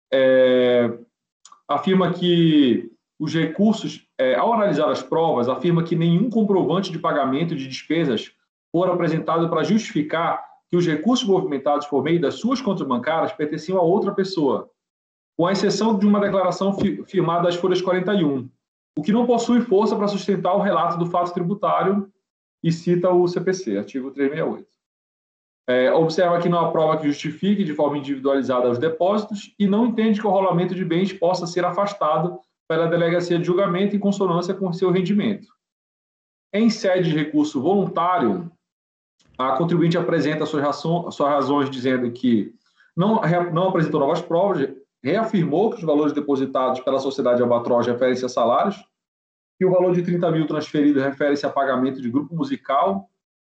afirma que os recursos, ao analisar as provas, afirma que nenhum comprovante de pagamento de despesas foram apresentado para justificar que os recursos movimentados por meio das suas contas bancárias pertenciam a outra pessoa, com a exceção de uma declaração firmada às folhas 41, o que não possui força para sustentar o relato do fato tributário e cita o CPC, artigo 368. Observa que não há prova que justifique de forma individualizada os depósitos e não entende que o rolamento de bens possa ser afastado pela delegacia de julgamento em consonância com seu rendimento. Em sede de recurso voluntário, a contribuinte apresenta suas razões dizendo que não apresentou novas provas, reafirmou que os valores depositados pela sociedade Albatroz referem-se a salários, que o valor de 30 mil transferido refere-se a pagamento de grupo musical,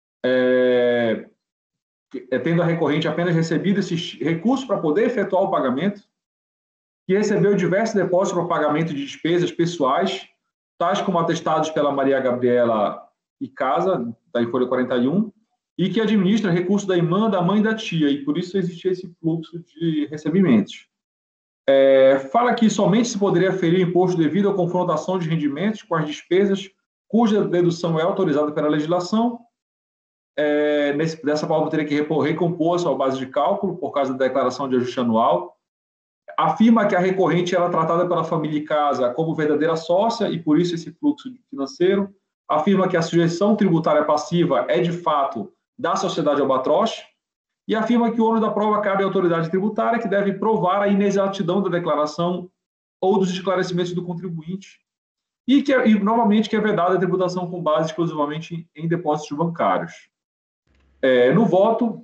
tendo a recorrente apenas recebido esses recursos para poder efetuar o pagamento, que recebeu diversos depósitos para pagamento de despesas pessoais, tais como atestados pela Maria Gabriela e Casa, da folha 41, e que administra recursos da irmã, da mãe e da tia, e por isso existia esse fluxo de recebimentos. Fala que somente se poderia aferir o imposto devido à confrontação de rendimentos com as despesas cuja dedução é autorizada pela legislação. Dessa forma, teria que recompor a sua base de cálculo por causa da declaração de ajuste anual. Afirma que a recorrente era tratada pela família e casa como verdadeira sócia e, por isso, esse fluxo financeiro. Afirma que a sujeição tributária passiva é, de fato, da sociedade Albatroz. E afirma que o ônus da prova cabe à autoridade tributária, que deve provar a inexatidão da declaração ou dos esclarecimentos do contribuinte. E, novamente, que é vedada a tributação com base exclusivamente em depósitos bancários. No voto,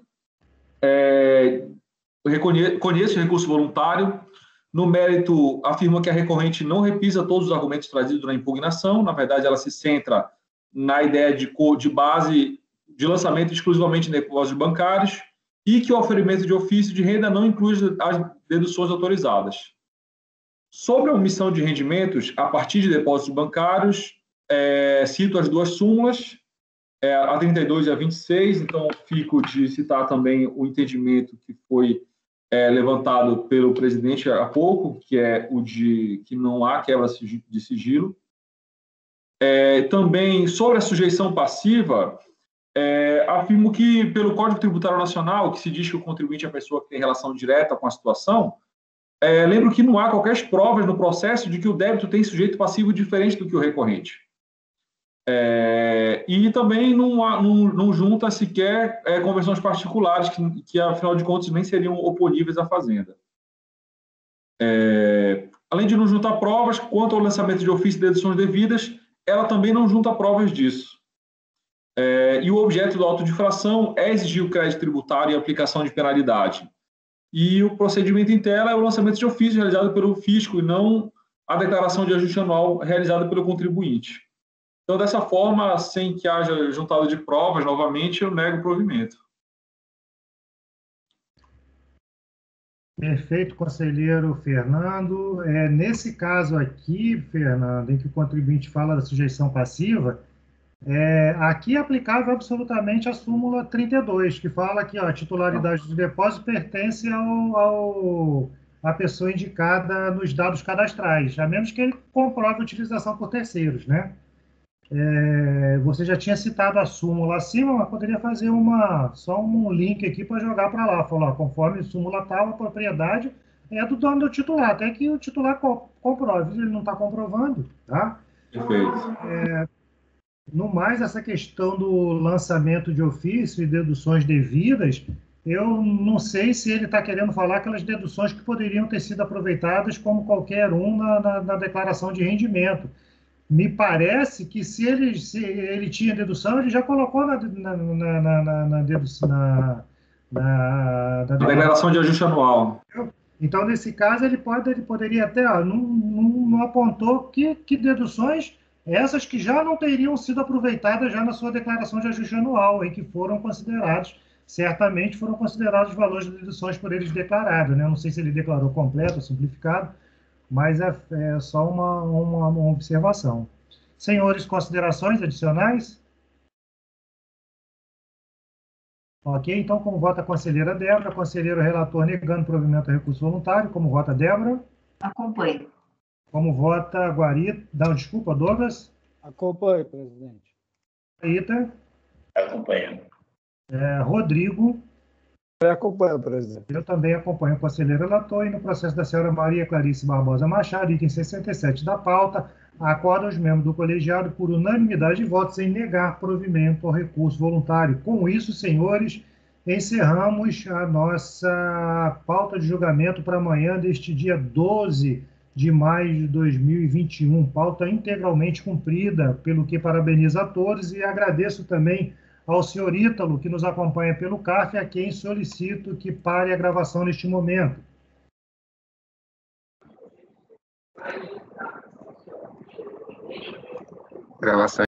conheço o recurso voluntário. No mérito, afirma que a recorrente não repisa todos os argumentos trazidos na impugnação. Na verdade, ela se centra na ideia de base de lançamento exclusivamente em depósitos bancários e que o oferimento de ofício de renda não inclui as deduções autorizadas. Sobre a omissão de rendimentos a partir de depósitos bancários, cito as duas súmulas, a 32 e a 26, então fico de citar também o entendimento que foi levantado pelo presidente há pouco, que é o de que não há quebra de sigilo. Também sobre a sujeição passiva, afirmo que pelo Código Tributário Nacional, que se diz que o contribuinte é a pessoa que tem relação direta com a situação, lembro que não há qualquer provas no processo de que o débito tem sujeito passivo diferente do que o recorrente. E também não junta sequer conversões particulares, que, afinal de contas, nem seriam oponíveis à Fazenda. Além de não juntar provas, quanto ao lançamento de ofício de deduções devidas, ela também não junta provas disso. E o objeto do auto de infração é exigir o crédito tributário e a aplicação de penalidade. E o procedimento em tela é o lançamento de ofício realizado pelo fisco e não a declaração de ajuste anual realizada pelo contribuinte. Então, dessa forma, sem que haja juntado de provas, novamente, eu nego o provimento. Perfeito, conselheiro Fernando. Nesse caso aqui, Fernando, em que o contribuinte fala da sujeição passiva, aqui é aplicável absolutamente a súmula 32, que fala que a titularidade do depósito pertence à pessoa indicada nos dados cadastrais, a menos que ele comprove a utilização por terceiros, né? Você já tinha citado a súmula acima, mas poderia fazer só um link aqui para jogar para lá. Falar, conforme súmula tal, a propriedade é do dono do titular, até que o titular comprove. Ele não está comprovando, tá? Perfeito. No mais, essa questão do lançamento de ofício e deduções devidas, eu não sei se ele está querendo falar aquelas deduções que poderiam ter sido aproveitadas como qualquer na declaração de rendimento. Me parece que se ele tinha dedução, ele já colocou na declaração de ajuste anual. Então, nesse caso, ele poderia até, não apontou que deduções essas que já não teriam sido aproveitadas já na sua declaração de ajuste anual, em que foram considerados, certamente foram considerados os valores de deduções por eles declarados, né? Não sei se ele declarou completo ou simplificado, mas é só uma observação. Senhores, considerações adicionais? Ok, então, como vota a conselheira Débora, conselheiro relator negando provimento a recurso voluntário, como vota Débora? Acompanho. Como vota Guarita? Não, desculpa, Douglas? Acompanho, presidente. Guarita? Acompanho. Rodrigo? Eu acompanho, presidente. Eu também acompanho o conselheiro relator e no processo da senhora Maria Clarice Barbosa Machado, item 67 da pauta, acorda os membros do colegiado por unanimidade de votos em negar provimento ao recurso voluntário. Com isso, senhores, encerramos a nossa pauta de julgamento para amanhã deste dia 12 de maio de 2021. Pauta integralmente cumprida, pelo que parabenizo a todos e agradeço também ao senhor Ítalo, que nos acompanha pelo CARF, a quem solicito que pare a gravação neste momento. Gravação